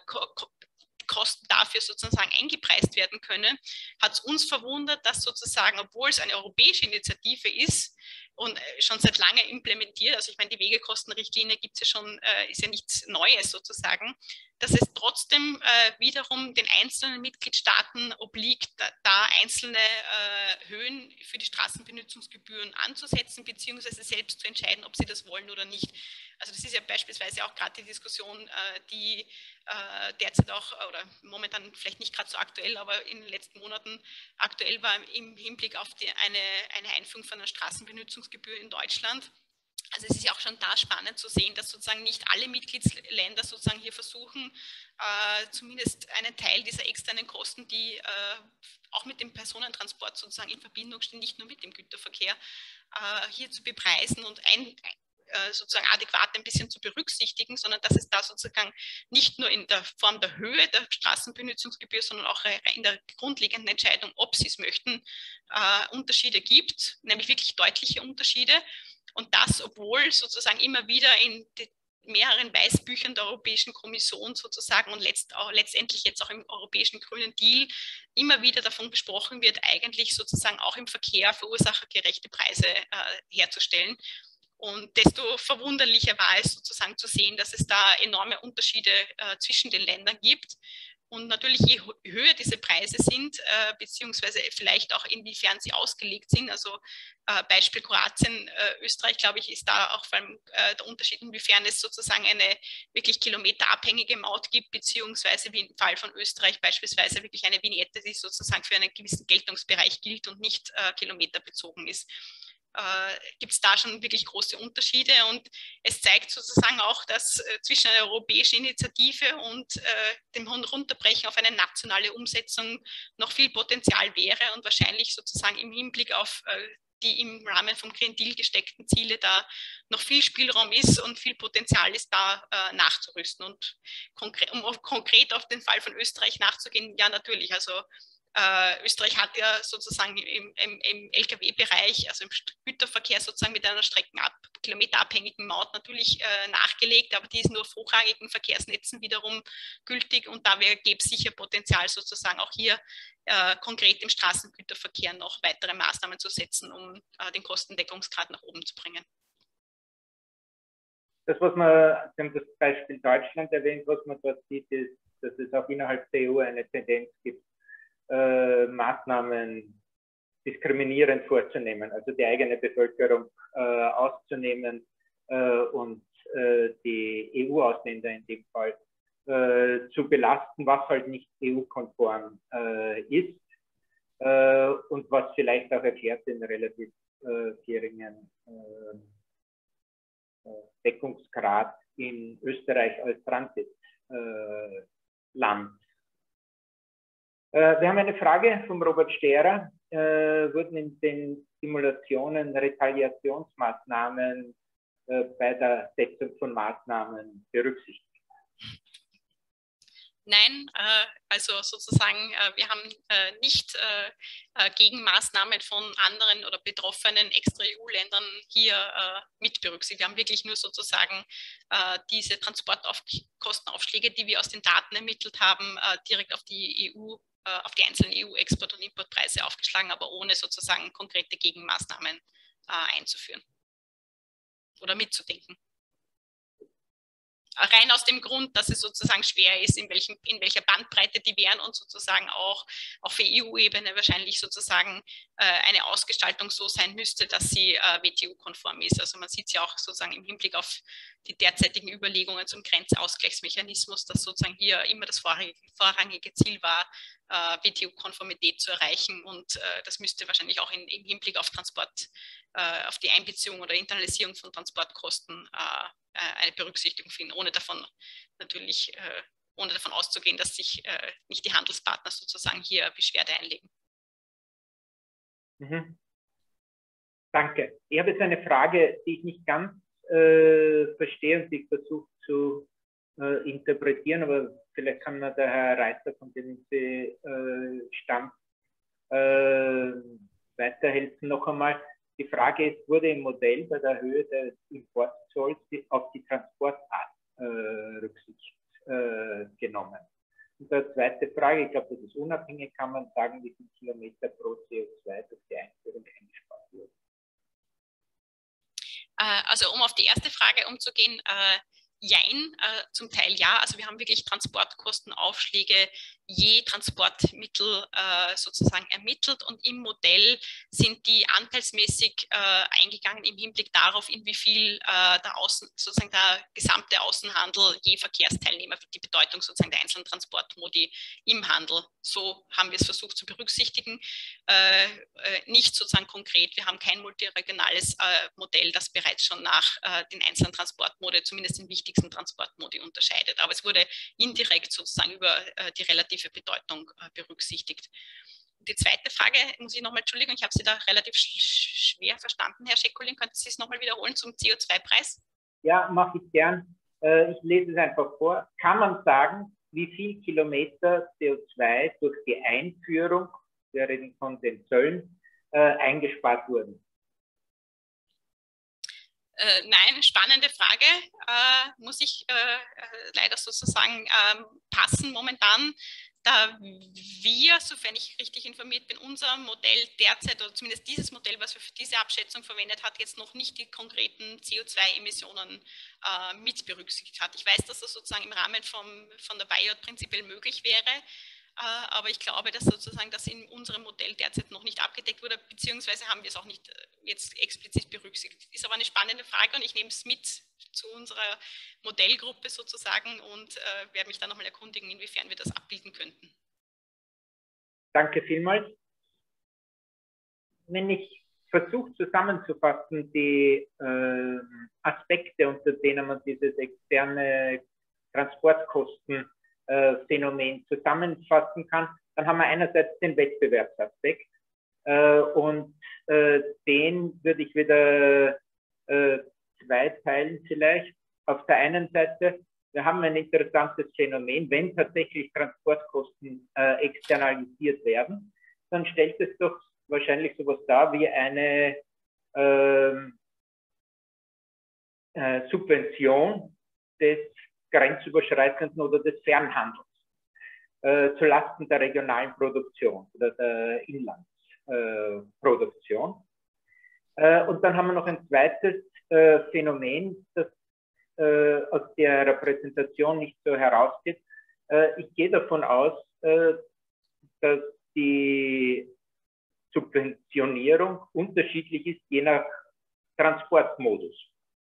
Kosten dafür sozusagen eingepreist werden können, hat es uns verwundert, dass sozusagen, obwohl es eine europäische Initiative ist und schon seit langem implementiert, also ich meine, die Wegekostenrichtlinie gibt es ja schon, äh, ist ja nichts Neues sozusagen, dass es trotzdem äh, wiederum den einzelnen Mitgliedstaaten obliegt, da, da einzelne äh, Höhen für die Straßenbenutzungsgebühren anzusetzen, beziehungsweise selbst zu entscheiden, ob sie das wollen oder nicht. Also das ist ja beispielsweise auch gerade die Diskussion, äh, die äh, derzeit auch, oder momentan vielleicht nicht gerade so aktuell, aber in den letzten Monaten aktuell war im Hinblick auf die, eine, eine Einführung von einer Straßenbenutzungsgebühr in Deutschland. Also es ist ja auch schon da spannend zu sehen, dass sozusagen nicht alle Mitgliedsländer sozusagen hier versuchen, äh, zumindest einen Teil dieser externen Kosten, die äh, auch mit dem Personentransport sozusagen in Verbindung stehen, nicht nur mit dem Güterverkehr, äh, hier zu bepreisen und ein, sozusagen adäquat ein bisschen zu berücksichtigen, sondern dass es da sozusagen nicht nur in der Form der Höhe der Straßenbenutzungsgebühr, sondern auch in der grundlegenden Entscheidung, ob sie es möchten, äh, Unterschiede gibt, nämlich wirklich deutliche Unterschiede. Und das, obwohl sozusagen immer wieder in mehreren Weißbüchern der Europäischen Kommission sozusagen und letzt, auch, letztendlich jetzt auch im Europäischen Grünen Deal immer wieder davon besprochen wird, eigentlich sozusagen auch im Verkehr verursachergerechte Preise äh, herzustellen. Und desto verwunderlicher war es sozusagen zu sehen, dass es da enorme Unterschiede äh, zwischen den Ländern gibt. Und natürlich, je höher diese Preise sind, äh, beziehungsweise vielleicht auch inwiefern sie ausgelegt sind, also äh, Beispiel Kroatien, äh, Österreich, glaube ich, ist da auch vor allem äh, der Unterschied, inwiefern es sozusagen eine wirklich kilometerabhängige Maut gibt, beziehungsweise wie im Fall von Österreich beispielsweise wirklich eine Vignette, die sozusagen für einen gewissen Geltungsbereich gilt und nicht äh, kilometerbezogen ist. Äh, gibt es da schon wirklich große Unterschiede, und es zeigt sozusagen auch, dass äh, zwischen einer europäischen Initiative und äh, dem Runterbrechen auf eine nationale Umsetzung noch viel Potenzial wäre und wahrscheinlich sozusagen im Hinblick auf äh, die im Rahmen vom Green Deal gesteckten Ziele da noch viel Spielraum ist und viel Potenzial ist, da äh, nachzurüsten. Und konkret, um auf, konkret auf den Fall von Österreich nachzugehen, ja natürlich, also Äh, Österreich hat ja sozusagen im, im, im L K W-Bereich, also im Güterverkehr sozusagen mit einer streckenab kilometerabhängigen Maut natürlich äh, nachgelegt, aber die ist nur auf hochrangigen Verkehrsnetzen wiederum gültig, und da gäbe es sicher Potenzial sozusagen auch hier äh, konkret im Straßengüterverkehr noch weitere Maßnahmen zu setzen, um äh, den Kostendeckungsgrad nach oben zu bringen. Das, was man, Sie haben das Beispiel Deutschland erwähnt, was man dort sieht, ist, dass es auch innerhalb der E U eine Tendenz gibt, Äh, Maßnahmen diskriminierend vorzunehmen, also die eigene Bevölkerung äh, auszunehmen äh, und äh, die E U-Ausländer in dem Fall äh, zu belasten, was halt nicht E U-konform äh, ist äh, und was vielleicht auch erklärt den relativ äh, geringen äh, Deckungsgrad in Österreich als Transitland. Wir haben eine Frage von Robert Sterer. Äh, wurden in den Simulationen Retaliationsmaßnahmen äh, bei der Setzung von Maßnahmen berücksichtigt? Nein, äh, also sozusagen, äh, wir haben äh, nicht äh, Gegenmaßnahmen von anderen oder betroffenen Extra-E U-Ländern hier äh, mit berücksichtigt. Wir haben wirklich nur sozusagen äh, diese Transportkostenaufschläge, die wir aus den Daten ermittelt haben, äh, direkt auf die E U, äh, auf die einzelnen E U-Export- und Importpreise aufgeschlagen, aber ohne sozusagen konkrete Gegenmaßnahmen äh, einzuführen oder mitzudenken. Rein aus dem Grund, dass es sozusagen schwer ist, in, welchen, in welcher Bandbreite die wären, und sozusagen auch auf E U-Ebene wahrscheinlich sozusagen äh, eine Ausgestaltung so sein müsste, dass sie äh, W T O-konform ist. Also man sieht es ja auch sozusagen im Hinblick auf die derzeitigen Überlegungen zum Grenzausgleichsmechanismus, dass sozusagen hier immer das vorrangige, vorrangige Ziel war, äh, W T O-Konformität zu erreichen, und äh, das müsste wahrscheinlich auch in, im Hinblick auf Transport, äh, auf die Einbeziehung oder Internalisierung von Transportkosten äh, eine Berücksichtigung finden, ohne davon natürlich, äh, ohne davon auszugehen, dass sich äh, nicht die Handelspartner sozusagen hier Beschwerde einlegen. Mhm. Danke. Ich habe jetzt eine Frage, die ich nicht ganz äh, verstehe und die ich versuche zu äh, interpretieren, aber vielleicht kann mir der Herr Reiter, von dem Sie äh, stammt, äh, weiterhelfen noch einmal. Die Frage ist, wurde im Modell bei der Höhe des Importzolls auf die Transportart äh, Rücksicht äh, genommen? Und die zweite Frage, ich glaube, das ist unabhängig, kann man sagen, wie viel Kilometer pro C O zwei durch die Einführung eingespart wird? Also um auf die erste Frage umzugehen, äh, jein, äh, zum Teil ja. Also wir haben wirklich Transportkostenaufschläge je Transportmittel äh, sozusagen ermittelt, und im Modell sind die anteilsmäßig äh, eingegangen im Hinblick darauf, in wie viel äh, der Außen, sozusagen der gesamte Außenhandel je Verkehrsteilnehmer, die Bedeutung sozusagen der einzelnen Transportmodi im Handel. So haben wir es versucht zu berücksichtigen. Äh, äh, nicht sozusagen konkret. Wir haben kein multiregionales äh, Modell, das bereits schon nach äh, den einzelnen Transportmodi, zumindest den wichtigsten Transportmodi, unterscheidet. Aber es wurde indirekt sozusagen über äh, die relative Bedeutung äh, berücksichtigt. Die zweite Frage, muss ich nochmal, Entschuldigung, ich habe Sie da relativ sch schwer verstanden, Herr Schekulin, könnten Sie es nochmal wiederholen zum C O zwei Preis? Ja, mache ich gern. Äh, ich lese es einfach vor. Kann man sagen, wie viel Kilometer C O zwei durch die Einführung, wir reden von den Zöllen, äh, eingespart wurden? Äh, nein, spannende Frage, äh, muss ich äh, leider sozusagen äh, passen momentan. da wir, sofern ich richtig informiert bin, unser Modell derzeit, oder zumindest dieses Modell, was wir für diese Abschätzung verwendet hat, jetzt noch nicht die konkreten C O zwei Emissionen äh, mit berücksichtigt hat. Ich weiß, dass das sozusagen im Rahmen vom, von der Biot prinzipiell möglich wäre, aber ich glaube, dass sozusagen das in unserem Modell derzeit noch nicht abgedeckt wurde, beziehungsweise haben wir es auch nicht jetzt explizit berücksichtigt. Ist aber eine spannende Frage und ich nehme es mit zu unserer Modellgruppe sozusagen und äh, werde mich dann nochmal erkundigen, inwiefern wir das abbilden könnten. Danke vielmals. Wenn ich versuche zusammenzufassen, die äh, Aspekte, unter denen man dieses externe Transportkosten Phänomen zusammenfassen kann, dann haben wir einerseits den Wettbewerbsaspekt äh, und äh, den würde ich wieder äh, zweiteilen vielleicht. Auf der einen Seite, wir haben ein interessantes Phänomen, wenn tatsächlich Transportkosten äh, externalisiert werden, dann stellt es doch wahrscheinlich sowas dar wie eine äh, äh, Subvention des grenzüberschreitenden oder des Fernhandels äh, zulasten der regionalen Produktion oder der Inlandsproduktion. Äh, und dann haben wir noch ein zweites äh, Phänomen, das äh, aus der Repräsentation nicht so herausgeht. Äh, ich gehe davon aus, äh, dass die Subventionierung unterschiedlich ist, je nach Transportmodus.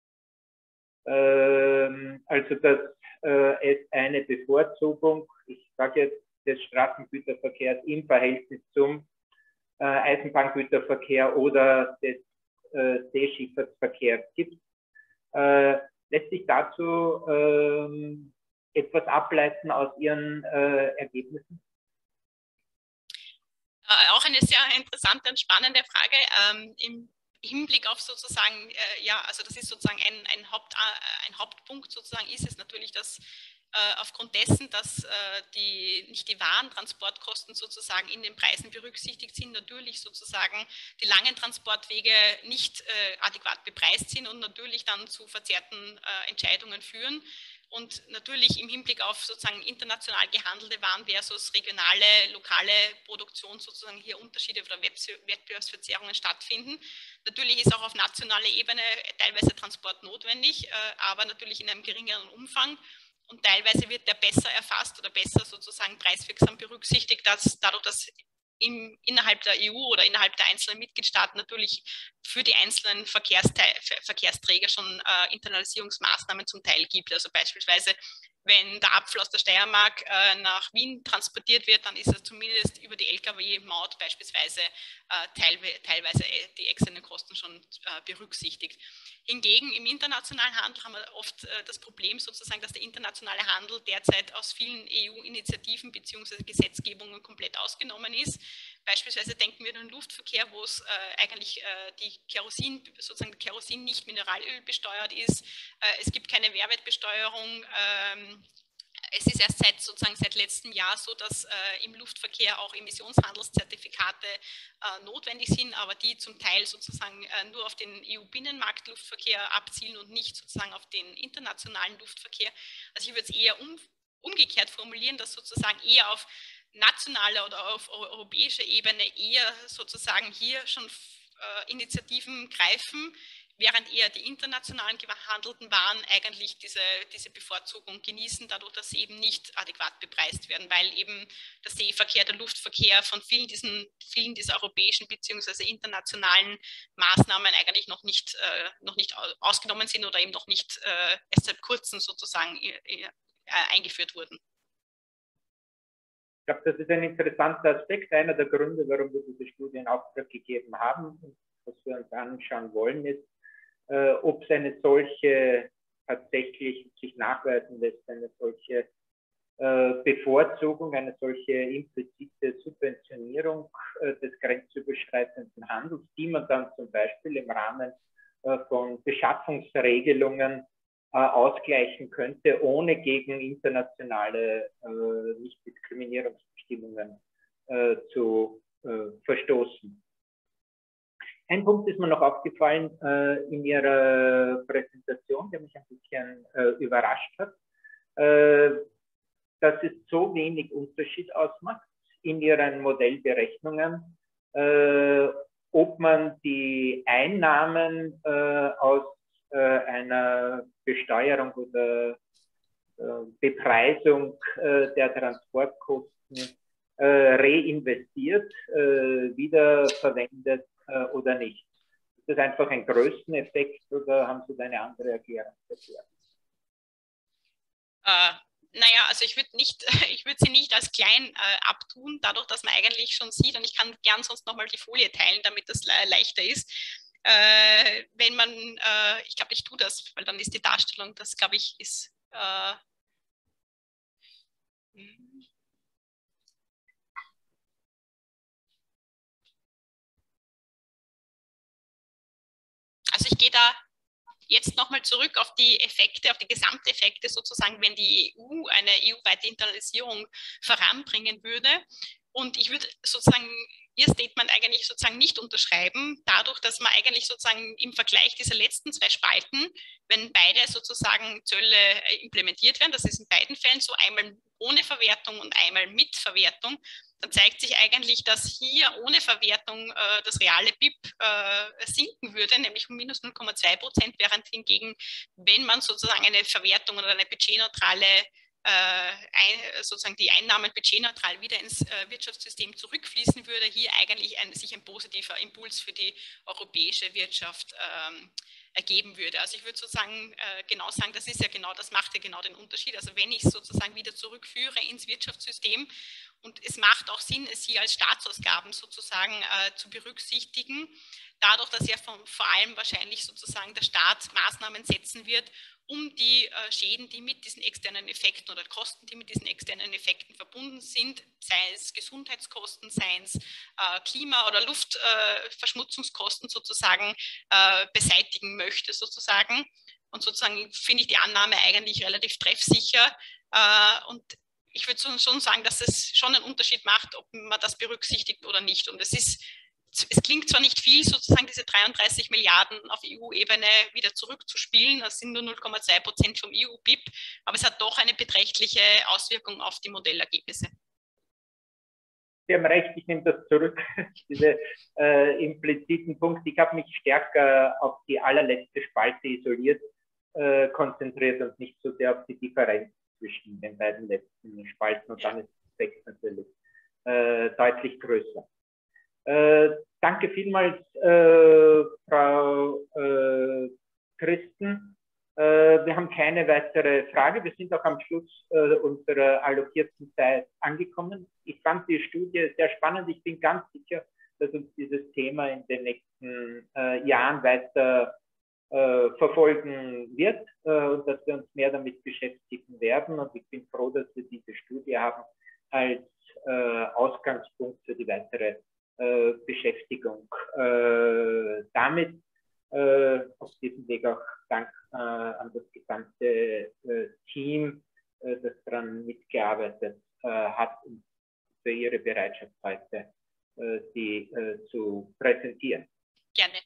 Also, dass äh, es eine Bevorzugung, ich sage jetzt, des Straßengüterverkehrs im Verhältnis zum äh, Eisenbahngüterverkehr oder des äh, Seeschifffahrtsverkehrs gibt, äh, lässt sich dazu äh, etwas ableiten aus Ihren äh, Ergebnissen? Äh, auch eine sehr interessante und spannende Frage. Ähm, im Hinblick auf sozusagen, äh, ja, also das ist sozusagen ein, ein, Haupt, äh, ein Hauptpunkt sozusagen, ist es natürlich, dass äh, aufgrund dessen, dass äh, die, nicht die Warentransportkosten sozusagen in den Preisen berücksichtigt sind, natürlich sozusagen die langen Transportwege nicht äh, adäquat bepreist sind und natürlich dann zu verzerrten äh, Entscheidungen führen. Und natürlich im Hinblick auf sozusagen international gehandelte Waren versus regionale, lokale Produktion sozusagen hier Unterschiede oder Wettbewerbsverzerrungen stattfinden. Natürlich ist auch auf nationaler Ebene teilweise Transport notwendig, aber natürlich in einem geringeren Umfang. Und teilweise wird der besser erfasst oder besser sozusagen preiswirksam berücksichtigt, dass dadurch, dass Im, innerhalb der E U oder innerhalb der einzelnen Mitgliedstaaten natürlich für die einzelnen Verkehrsträger schon äh, Internalisierungsmaßnahmen zum Teil gibt. Also beispielsweise, wenn der Apfel aus der Steiermark äh, nach Wien transportiert wird, dann ist er zumindest über die L K W-Maut beispielsweise äh, teilwe teilweise die externen Kosten schon äh, berücksichtigt. Hingegen im internationalen Handel haben wir oft äh, das Problem sozusagen, dass der internationale Handel derzeit aus vielen E U-Initiativen bzw. Gesetzgebungen komplett ausgenommen ist. Beispielsweise denken wir an den Luftverkehr, wo es äh, eigentlich äh, die Kerosin, sozusagen Kerosin nicht Mineralöl besteuert ist. Äh, es gibt keine Mehrwertbesteuerung. Ähm, Es ist erst seit, sozusagen seit letztem Jahr so, dass äh, im Luftverkehr auch Emissionshandelszertifikate äh, notwendig sind, aber die zum Teil sozusagen äh, nur auf den E U-Binnenmarkt-Luftverkehr abzielen und nicht sozusagen auf den internationalen Luftverkehr. Also ich würde es eher um, umgekehrt formulieren, dass sozusagen eher auf nationaler oder auf europäischer Ebene eher sozusagen hier schon äh, Initiativen greifen, während eher die internationalen gehandelten Waren eigentlich diese, diese Bevorzugung genießen, dadurch, dass sie eben nicht adäquat bepreist werden, weil eben der Seeverkehr, der Luftverkehr von vielen, diesen, vielen dieser europäischen bzw. internationalen Maßnahmen eigentlich noch nicht, äh, noch nicht ausgenommen sind oder eben noch nicht äh, erst seit kurzem sozusagen äh, eingeführt wurden. Ich glaube, das ist ein interessanter Aspekt. Einer der Gründe, warum wir diese Studie in Auftrag gegeben haben und was wir uns anschauen wollen, ist, äh, ob es eine solche tatsächlich sich nachweisen lässt, eine solche äh, Bevorzugung, eine solche implizite Subventionierung äh, des grenzüberschreitenden Handels, die man dann zum Beispiel im Rahmen äh, von Beschaffungsregelungen äh, ausgleichen könnte, ohne gegen internationale äh, Nichtdiskriminierungsbestimmungen äh, zu äh, verstoßen. Ein Punkt ist mir noch aufgefallen äh, in Ihrer Präsentation, der mich ein bisschen äh, überrascht hat. Äh, dass es so wenig Unterschied ausmacht in ihren Modellberechnungen, äh, ob man die Einnahmen äh, aus äh, einer Besteuerung oder äh, Bepreisung äh, der Transportkosten äh, reinvestiert, äh, wiederverwendet äh, oder nicht. Ist das einfach ein Größeneffekt oder haben Sie da eine andere Erklärung dafür? Äh, naja, also ich würde nicht, ich würde sie nicht als klein äh, abtun, dadurch, dass man eigentlich schon sieht, und ich kann gern sonst nochmal die Folie teilen, damit das le leichter ist. Äh, wenn man, äh, ich glaube, ich tue das, weil dann ist die Darstellung, das glaube ich ist. Äh, also ich gehe da jetzt nochmal zurück auf die Effekte, auf die Gesamteffekte sozusagen, wenn die E U eine E U-weite Internalisierung voranbringen würde. Und ich würde sozusagen Ihr Statement eigentlich sozusagen nicht unterschreiben, dadurch, dass man eigentlich sozusagen im Vergleich dieser letzten zwei Spalten, wenn beide sozusagen Zölle implementiert werden, das ist in beiden Fällen so, einmal ohne Verwertung und einmal mit Verwertung, dann zeigt sich eigentlich, dass hier ohne Verwertung äh, das reale B I P äh, sinken würde, nämlich um minus null Komma zwei Prozent, während hingegen, wenn man sozusagen eine Verwertung oder eine budgetneutrale Äh, sozusagen die Einnahmen budgetneutral wieder ins äh, Wirtschaftssystem zurückfließen würde, hier eigentlich ein, sich ein positiver Impuls für die europäische Wirtschaft ähm, ergeben würde. Also ich würde sozusagen äh, genau sagen, das ist ja genau, das macht ja genau den Unterschied. Also wenn ich es sozusagen wieder zurückführe ins Wirtschaftssystem, und es macht auch Sinn, es hier als Staatsausgaben sozusagen äh, zu berücksichtigen, dadurch, dass ja von, vor allem wahrscheinlich sozusagen der Staat Maßnahmen setzen wird, um die äh, Schäden, die mit diesen externen Effekten oder Kosten, die mit diesen externen Effekten verbunden sind, sei es Gesundheitskosten, sei es äh, Klima- oder Luftverschmutzungskosten äh, sozusagen äh, beseitigen möchte sozusagen. Und sozusagen finde ich die Annahme eigentlich relativ treffsicher. Äh, und ich würde schon sagen, dass es schon einen Unterschied macht, ob man das berücksichtigt oder nicht. Und es ist Es klingt zwar nicht viel, sozusagen diese dreiunddreißig Milliarden auf E U-Ebene wieder zurückzuspielen, das sind nur null Komma zwei Prozent vom E U-B I P, aber es hat doch eine beträchtliche Auswirkung auf die Modellergebnisse. Sie haben recht, ich nehme das zurück, diese äh, impliziten Punkte. Ich habe mich stärker auf die allerletzte Spalte isoliert äh, konzentriert und nicht so sehr auf die Differenz zwischen den beiden letzten Spalten, und ja. Dann ist der Effekt natürlich äh, deutlich größer. Äh, danke vielmals, äh, Frau äh, Christen. Äh, wir haben keine weitere Frage. Wir sind auch am Schluss äh, unserer allokierten Zeit angekommen. Ich fand die Studie sehr spannend. Ich bin ganz sicher, dass uns dieses Thema in den nächsten äh, Jahren weiter äh, verfolgen wird äh, und dass wir uns mehr damit beschäftigen werden. Und ich bin froh, dass wir diese Studie haben als äh, Ausgangspunkt für die weitere Äh, Beschäftigung äh, damit. Äh, auf diesem Weg auch Dank äh, an das gesamte äh, Team, äh, das daran mitgearbeitet äh, hat und für Ihre Bereitschaft heute, äh, sie äh, zu präsentieren. Gerne.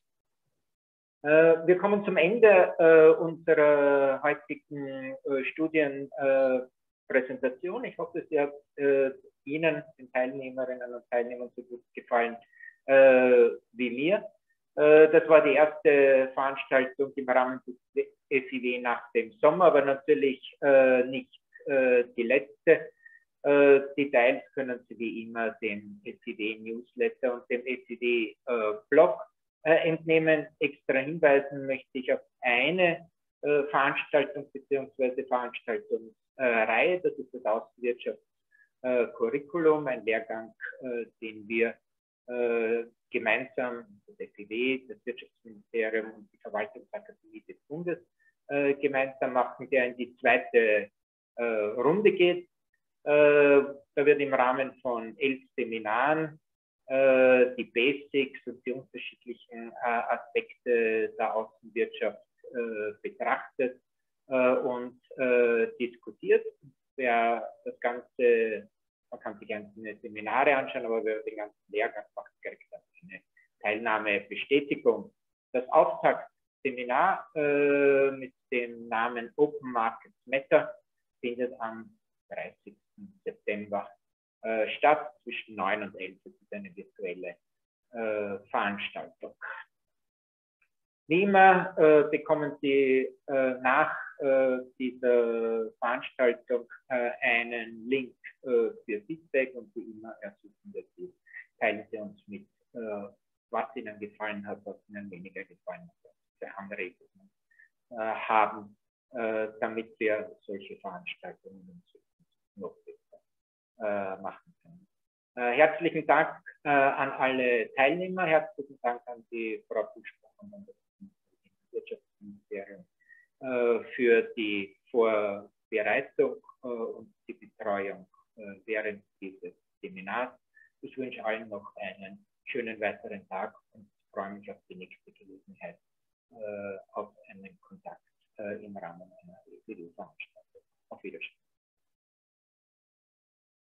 Äh, wir kommen zum Ende äh, unserer heutigen äh, Studienpräsentation. Ich hoffe, Sie hat äh, Ihnen, den Teilnehmerinnen und Teilnehmern, so gut gefallen äh, wie mir. Äh, das war die erste Veranstaltung im Rahmen des F I W nach dem Sommer, aber natürlich äh, nicht äh, die letzte. Äh, Details können Sie wie immer dem F I W-Newsletter und dem F I W-Blog äh, entnehmen. Extra hinweisen möchte ich auf eine äh, Veranstaltung bzw. Veranstaltungsreihe, das ist das Außenwirtschafts Äh, Curriculum, ein Lehrgang, äh, den wir äh, gemeinsam, das F I W, das Wirtschaftsministerium und die Verwaltungsakademie des Bundes äh, gemeinsam machen, der in die zweite äh, Runde geht. Äh, da wird im Rahmen von elf Seminaren äh, die Basics und die unterschiedlichen äh, Aspekte der Außenwirtschaft äh, betrachtet äh, und äh, diskutiert. Wer das Ganze, man kann sich einzelne Seminare anschauen, aber wer den ganzen Lehrgang macht, kriegt eine Teilnahmebestätigung. Das Auftaktseminar äh, mit dem Namen Open Markets Matter findet am dreißigsten fünften September äh, statt, zwischen neun und elf. Das ist eine virtuelle äh, Veranstaltung. Wie immer äh, bekommen Sie äh, nach äh, dieser Veranstaltung äh, einen Link äh, für Feedback und wie immer ersuchen wir Sie, teilen Sie uns mit, äh, was Ihnen gefallen hat, was Ihnen weniger gefallen hat, was für Anregungen äh, haben, äh, damit wir solche Veranstaltungen in Zukunft noch besser äh, machen können. Äh, herzlichen Dank äh, an alle Teilnehmer, herzlichen Dank an die Frau Buschbach und das Wirtschaftsministerium äh, für die Vorbereitung äh, und die Betreuung äh, während dieses Seminars. Ich wünsche allen noch einen schönen weiteren Tag und freue mich auf die nächste Gelegenheit, äh, auf einen Kontakt äh, im Rahmen einer Videoveranstaltung. Auf Wiedersehen.